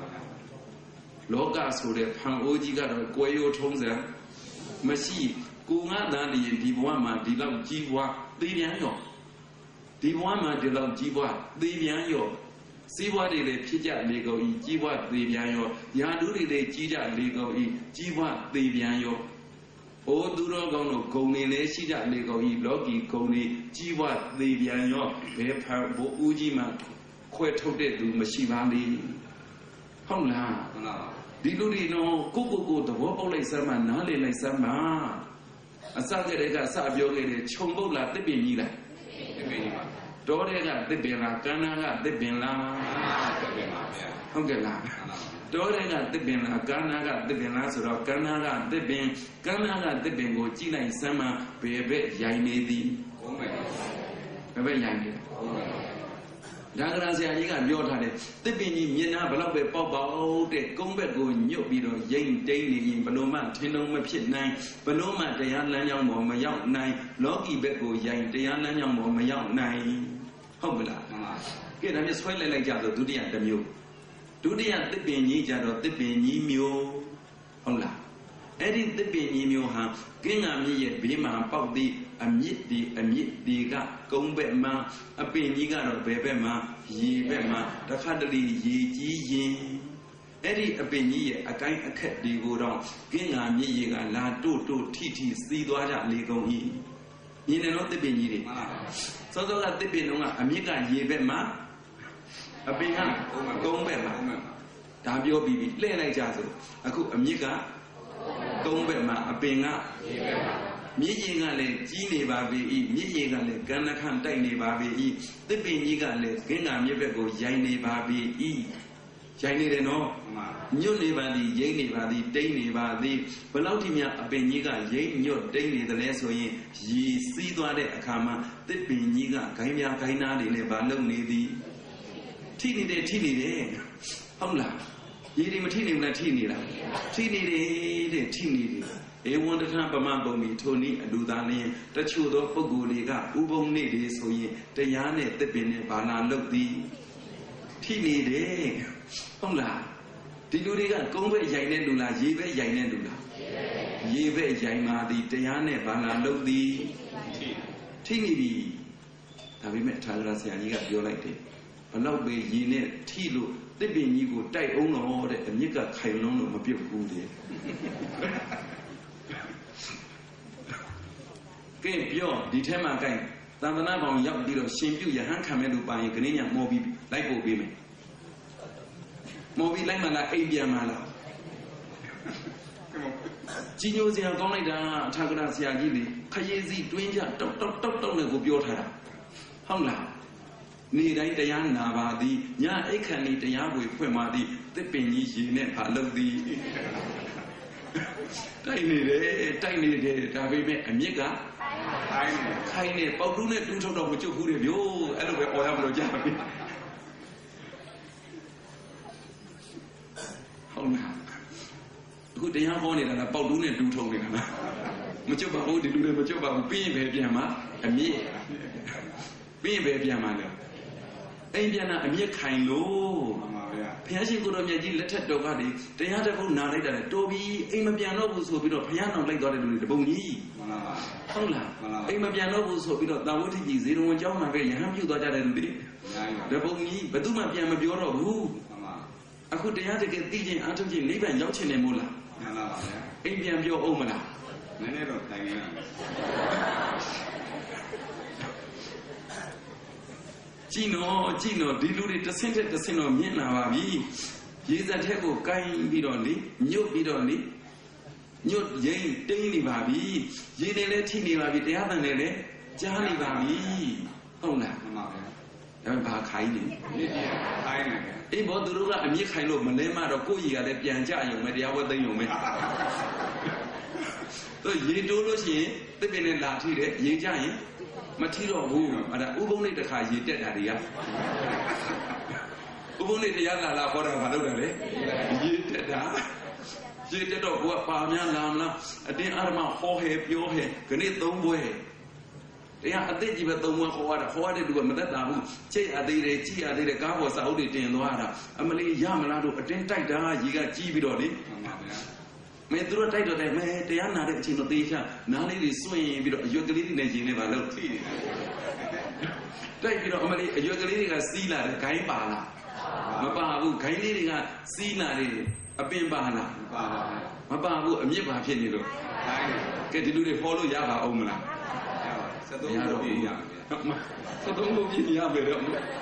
Loga so the Pan Oji got a Guayo Tonza Mashi, Gunga Dandi, Diwama, Dilam Jiwa, Diviano. Diwama, Dilam Jiwa, Diviano. See what it is, Pija Lego, Jiwa, Diviano, Yaduri de Jija Lego, Jiwa, Diviano. O Duro Gono, Goni, Shija Lego, Logi, Goni, Jiwa, Diviano, Pepper, Ujima, Quetote, Mashivali. Hongla. Dilurino, Coco, the Wobble like Sama, Nali like Sama. A Saturday, Sabio, Chombola, the Benila. Dorega, the Bella, Ganaga, the Bella. Hongela. Dorega, the Bella, Ganaga, the Bella, Ganaga, the Ben, Ganaga, the Bengo, Gina, and Sama, Bebe, Yainedi. Bebe Yangi. Dagrazia, you got your head. The Bini, Yena, Balabe, Papa, the Gombeco, Yobido, Yang Daily in Paloma, Tenoma Pit Nine, Paloma, the Yalan Moma Young Nine, Loki Beko, Yang, the Yalan Moma Young Nine. Hobla. Get a miss well like Jado, do the other mule. Do the other Bini Jado, the Bini Mule. Hola. Eddie the Bini Mule, Ginga me, Bima, Pogdi. Amid the amid the got Gombema, a Beniga of Bebema, Ye Bema, the Caddy Ye Ye. Eddie a Beni, a kind of cat de go down, Ginga Miga, La Do Do Titi, Sidwaja Lego E. You know the Beni. So that the Benoma, Amiga Ye Bema, a Bena, Gombema, Tabio Bibi, Lena Jazo, a cook Amiga, Gombema, a Bena. Mijingale, Gini Babi, Mijingale, Ganakan Tiny Babi, the Benigale, Gina Mibeko, Jaini Babi, E. Jaini no, Nuni Badi, Jani Badi, Dani Badi, Pelotimia, a Beniga, Jan, your Dani, the Lesso, ye see the Akama, the Beniga, Kaimia Kaina, the Baloni, Tini de Tini de Homla, Yidi Matini Latinida, Tini de Tini. A wonder Tampamabo me, Tony, and Dudani, the Chudo Pogoliga, Ubon Nidi, so ye, the Yane, the Bene, Bana, look the Tini de Homla. Did you read Gombe Yanedula, Yeve Yanedula? Yeve Yaima, the Diane, Bana, look the Tini. Have we met Tagrasia? You got your like it. A love be Yene, Tilu, the Bin you go die on all that, and you got Kailon of a beautiful. Game pure, the Tema guy. Tandana on Yap did of shame you, your hand come to buy a Canadian Moby, like Obi. Moby like Mala, Abia Mala. Gino Zia Gonida, Tagrasia Gili, Kayazi, Twinja, Top Top Top Top of Biota. Hongla. Need I the young Navadi, Ya Ekani, the Yabu, Quemadi, the Penny, Nepa, love the Tiny, tiny, David, Amiga. Tiny, Paulune, do sort of what you could do, and we all have no job. How now? Good day, I'm on it, and a Paulune do told me. Machuba, who did do the Machuba, being baby, and me. Being baby, Amanda. Indiana, a mere kind low. Piazi could have yet let Dogadi. They had a good narrator. Toby, Emma Piano was so bit of piano like got it with the bony. Hola, Emma Piano was so bit of that would be zero and John Mary. Have you got that in the bony? But do my piano bureau who? I could have to get D J Anthony Live and Yochin and Mula. Indian Bio Omana. Gino, Gino, deluded the center the sin of Miena. Yes, that have a kind bidonly, new bidonly, new Jane, Daily Babi, Jane, Tini Babi, the other Nele, Johnny Babi. Oh, now, I'm back hiding. A Bodura and Mikhailo Malema or Kuya, the Pianja, Maria, what they know me. So ye do Lucy, the Benelati, ye giant. Material who, and Uboni the Kaji dead area. Uboni the Yala for a Hadore, ye did that. Ye did not work Pamia Lama, a din Arma, Hohe, Pure, Ganit, don't way. တရားအသက်ကြီးပဲသုံးမခေါ်ရတာခေါ်ရတဲ့လူကမသက်သာဘူးချိတ်အသေးတယ်ကြည်ရသေးတယ်ကားပေါ်စာအုပ်တွေတင်သွားတာအမလေးရမလားတို့အတင်းတိုက်တာရေကကြီးပြီးတော့လေမှန်ပါဗျာမဲသူတို့တိုက်တော့တယ်မဲတရားနာတဲ့အချိန်တော့သေချာနားလေးတွေစွန့်ပြီးတော့အရွက်ကလေးတွေနဲ့ရှင်နေပါလို့ထိနေတယ်တိုက်ပြီးတော့အမလေးအရွက်ကလေးတွေကစီးလာတယ်ဂိုင်းပါလားမပါဘူးဂိုင်းလေးတွေကစီးလာတယ်အပင်ပါလားမပါပါဘူးမပါဘူးအမြင့်ပါဖြစ်နေလို့ဂိုင်းကဲဒီလူတွေဖော်လို့ရပါအောင်မလားစက်သုံးလို့ပြရမယ်စက်သုံးလို့ပြရမယ်တော့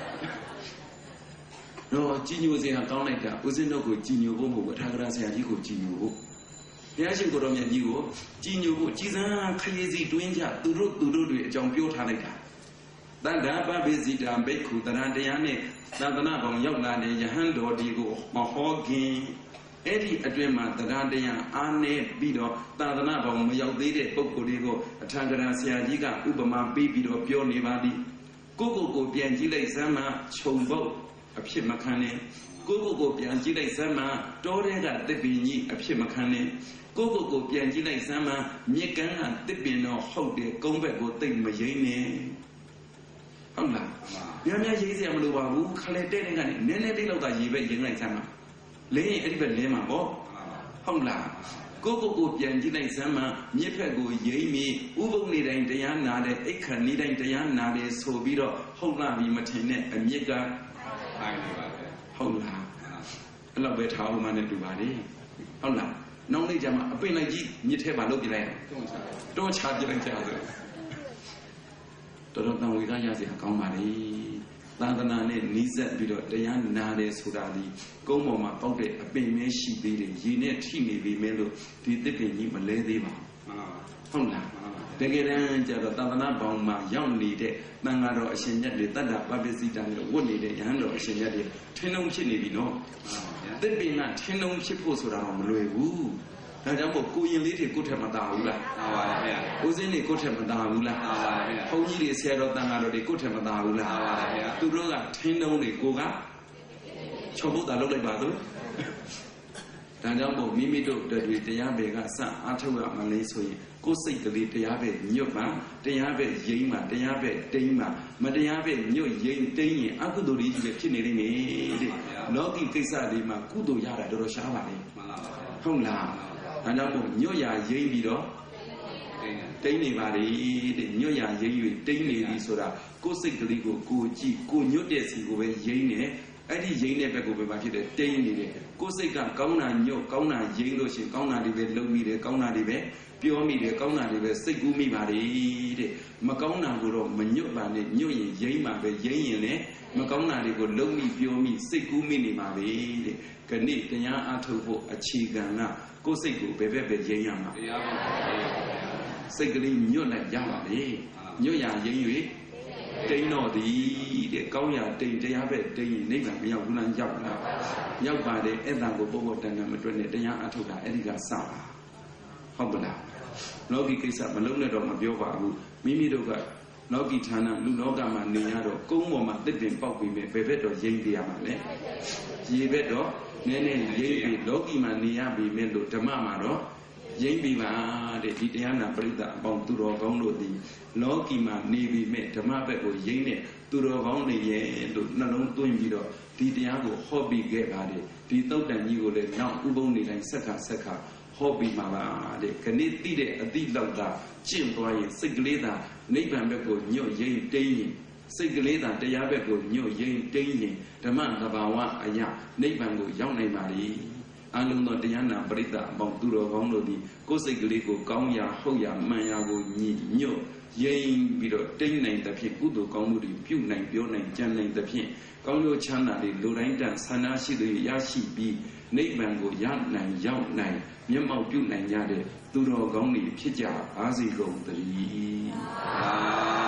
တော့ကြီးညိုစရာကောင်းလိုက်တာဦးဇင်းတို့ကိုကြီးညိုဖို့မဟုတ်ဘူးထာဂရဆရာကြီးကိုကြီးညိုဖို့ဘုရားရှင်ကိုတော်မြတ်ကြီးကိုကြီးညိုဖို့ကြီးစမ်းခရီးစီတွင်းကြသူတို့သူတို့တွေအကြောင်းပြောထားလိုက်တာတန်တာပပိစိတာဘိက္ခုတရံတရားနဲ့သာသနာ့ဘောင်ရောက်လာတဲ့ယဟန်တော်ဒီကိုမဟောခင်အဲ့ဒီအတွင်းမှာတရားတရားအားနဲ့ပြီးတော့သာသနာ့ဘောင်မရောက်သေးတဲ့ပုဂ္ဂိုလ်တွေကိုအထာဂရဆရာကြီးကဥပမာပေးပြီးတော့ပြောနေပါသည်ကိုကိုကိုပြန်ကြည့်လိုက်စမ်းမှခြုံပုတ်အဖြစ်မခံနဲ့ကိုကိုကိုပြန်ကြည့်လိုက်စမ်းမှတောထဲကတစ်ပင်ကြီးအဖြစ်မခံနဲ့ကိုကိုကိုပြန်ကြည့်လိုက်စမ်းမှမြစ်ကမ်းကတစ်ပင်တော့ဟုတ်တယ်ကုန်းဘက်ကိုတိတ်မယိမ့်နဲ့ဟုတ်လားများများရေးစရာမလိုပါဘူးခလဲတဲ့တဲ့ကနေနည်းနည်းလေးလောက်သာရေးပဲရင်လိုက်စမ်းမှလင်းရင်အဲ့ဒီဘက်လင်းမှာပေါ့ဟုတ်လားကိုကိုကိုပြန်ကြည့်လိုက်စမ်းမှမြစ်ဖက်ကိုယိမ့်ပြီးဥပုပ်နေတိုင်းတရားနာတဲ့အိတ်ခဏနေတိုင်းတရားနာတယ်ဆိုပြီးတော့ဟုတ်လားပြီးမထင်နဲ့အမြစ်ကထိုင်နေပါပဲဟုတ်လားအဲ့လောက်ပဲထားအောင်မနဲ့တူပါလေဟုတ်လားနောက်နေ့ကျမှအပင်လိုက်ကြီးမြစ်ထဲမှာလုတ်ပြလိုက်တွန်းချတွန်းချပြလိုက်ကြဆိုတော်တော်တန်ဝေကရစီကောင်းပါလေသာသနာနဲ့နီးစပ်ပြီးတော့တရားနာတယ်ဆိုတာဒီကုန်းပေါ်မှာပေါက်တဲ့အပင်မဲရှိသေးတယ်ရေနဲ့ထိနေပြီမဲလို့ဒီတစ်ပင်ကြီးမလဲသေးပါဘူးဟုတ်လားတကယ်တမ်းကျတော့သာသနာပေါင်းမှာရောက်နေတဲ့တန်ဃာတော်အရှင်မြတ်တွေတတ္တပပ္ပစိတံနဲ့ဝတ်နေတဲ့ယဟန်တော်အရှင်မြတ်တွေထင်းလုံးဖြစ်နေပြီနော်တစ်ပင်ကထင်းလုံးဖြစ်ဖို့ဆိုတာတော့မလွယ်ဘူးဒါကြောင့်မို့ကိုရင်လေးတွေကိုထက်မသားဘူးလားမှန်ပါတယ်ဗျာဦးစင်းတွေကိုထက်မသားဘူးလားမှန်ပါတယ်ဗျာဘုန်းကြီးတွေဆရာတော်တန်ဃာတော်တွေကိုထက်မသားဘူးလားမှန်ပါတယ်ဗျာသူတို့ကထင်းလုံးတွေကိုကချောဖို့တာလုပ်လိုက်ပါသူဒါကြောင့်မို့မိမိတို့တွေတရားပဲကစအားထုတ်ရမလေးဆိုရင်ကိုယ်စိတ်ကလေးတရားပဲညွတ်ပါတရားပဲယိမ့်ပါတရားပဲတိမ့်ပါမတရားပဲညွတ်ယိမ့်တိမ့်ရင်အကုသိုလ်ကြီးပဲဖြစ်နေလိမ့်မယ်တဲ့လောကီကိစ္စတွေမှာကုသိုလ်ရတာတော်တော်ရှားပါလေမှန်ပါပါဟုတ်လားဒါကြောင့်မို့ညွတ်ရယိမ့်ပြီးတော့တိမ့်နေပါလေတဲ့ညွတ်ရယိမ့်၍တိမ့်နေပြီဆိုတာကိုယ်စိတ်ကလေးကိုကိုကြည့်ကိုညွတ်တဲ့စီကိုပဲယိမ့်နေအဲ့ဒီယိမ့်တဲ့ဘက်ကိုပဲမဖြစ်တဲ့တိမ့်နေတယ်ကိုယ်စိတ်ကကောင်းတာညွတ်ကောင်းတာယိမ့်လို့ရှိရင်ကောင်းတာတွေပဲလုပ်မိတယ်ကောင်းတာတွေပဲပြောမိတယ်ကောင်းတာတွေပဲစိတ်ကူးမိပါလေတဲ့မကောင်းတာကိုတော့မညွတ်ပါနဲ့ညွတ်ရင်ယိမ့်မှာပဲယိမ့်ရင်လည်းမကောင်းတာတွေကိုလုံးမိပြောမိစိတ်ကူးမိနေပါလေတဲ့ခဏတရားအထုတ်ဖို့အခြေခံကကိုယ်စိတ်ကိုဘယ်ဘက်ပဲယိမ့်ရမှာတရားပါစိတ်ကလေးညွတ်လိုက်ရပါလေညွတ်ရယိမ့်၍တိန်တော်သည်တဲ့ကောင်းရာတိန်တရားပဲတိန်ရင်နိဗ္ဗာန်မရောက်ဘူးလားရောက်လားရောက်ပါတယ်အဲ့ဒါကိုပုဂ္ဂိုလ်တဏ္ဍာမတွက်နဲ့တရားအထုတ်တာအဲ့ဒီကစပါဟုတ်ကလားလောကီကိစ္စမလုံးနဲ့တော့မပြောပါဘူးမိမိတို့ကလောကီဌာနလူလောကမှာနေရတော့ကုန်းပေါ်မှာတစ်ပင်ပေါက်ပြီးမယ်ဘယ်ဘက်တော့ရိမ့်ပြရမှာလဲရေဘက်တော့နည်းနည်းရိမ့်ပြီးလောကီမှာနေရပြီမဲ့လို့ဓမ္မမှာတော့ရိမ့်ပြီးပါတဲ့ဒီတရားနာပရိသတ်အပေါင်းသူတော်ကောင်းတို့ဒီလောကီမှာနေပြီမဲ့ဓမ္မဘက်ကိုရိမ့်တဲ့သူတော်ကောင်းတွေရဲ့လို့နှလုံးသွင်းပြီးတော့ဒီတရားကိုဟောပြီးခဲ့ပါတယ်ဒီသုတ်တန်ကြီးကိုလည်းနောက်ဥပုံနေတိုင်းဆက်ခါဆက်ခါဟောပြီးမှာပါတဲ့ခဏတိတဲ့အတိလောက်ကကျင့်သွားရင်စိတ်ကလေးသာနိဗ္ဗာန်ဘက်ကိုညွတ်ရိမ့်တိမ့်ရင်စိတ်ကလေးသာတရားဘက်ကိုညွတ်ရိမ့်တိမ့်ရင်ဓမ္မသဘာဝအရာနိဗ္ဗာန်ကိုရောက်နိုင်ပါလေအလုံးသောတရားနာပရိသတ်အပေါင်းသူတော်ကောင်းတို့သည်ကိုယ်စိတ်ကလေးကိုကောင်းရာဟုတ်ရာမှန်ရာကိုညှိညွတ်ရိမ့်ပြီးတော့တိမ့်နိုင်သဖြင့်ကုသိုလ်ကောင်းမှုတွေပြုနိုင်ပြောနိုင်ကြံနိုင်သဖြင့်ကောင်းကျိုးချမ်းသာတွေလူတိုင်းတန်ဆန္ဒရှိသူရရှိပြီးနိဗ္ဗာန်ကိုရနိုင်ရောက်နိုင်မျက်မှောက်ပြုနိုင်ကြတဲ့သူတော်ကောင်းတွေဖြစ်ကြပါစေကုန်သတည်း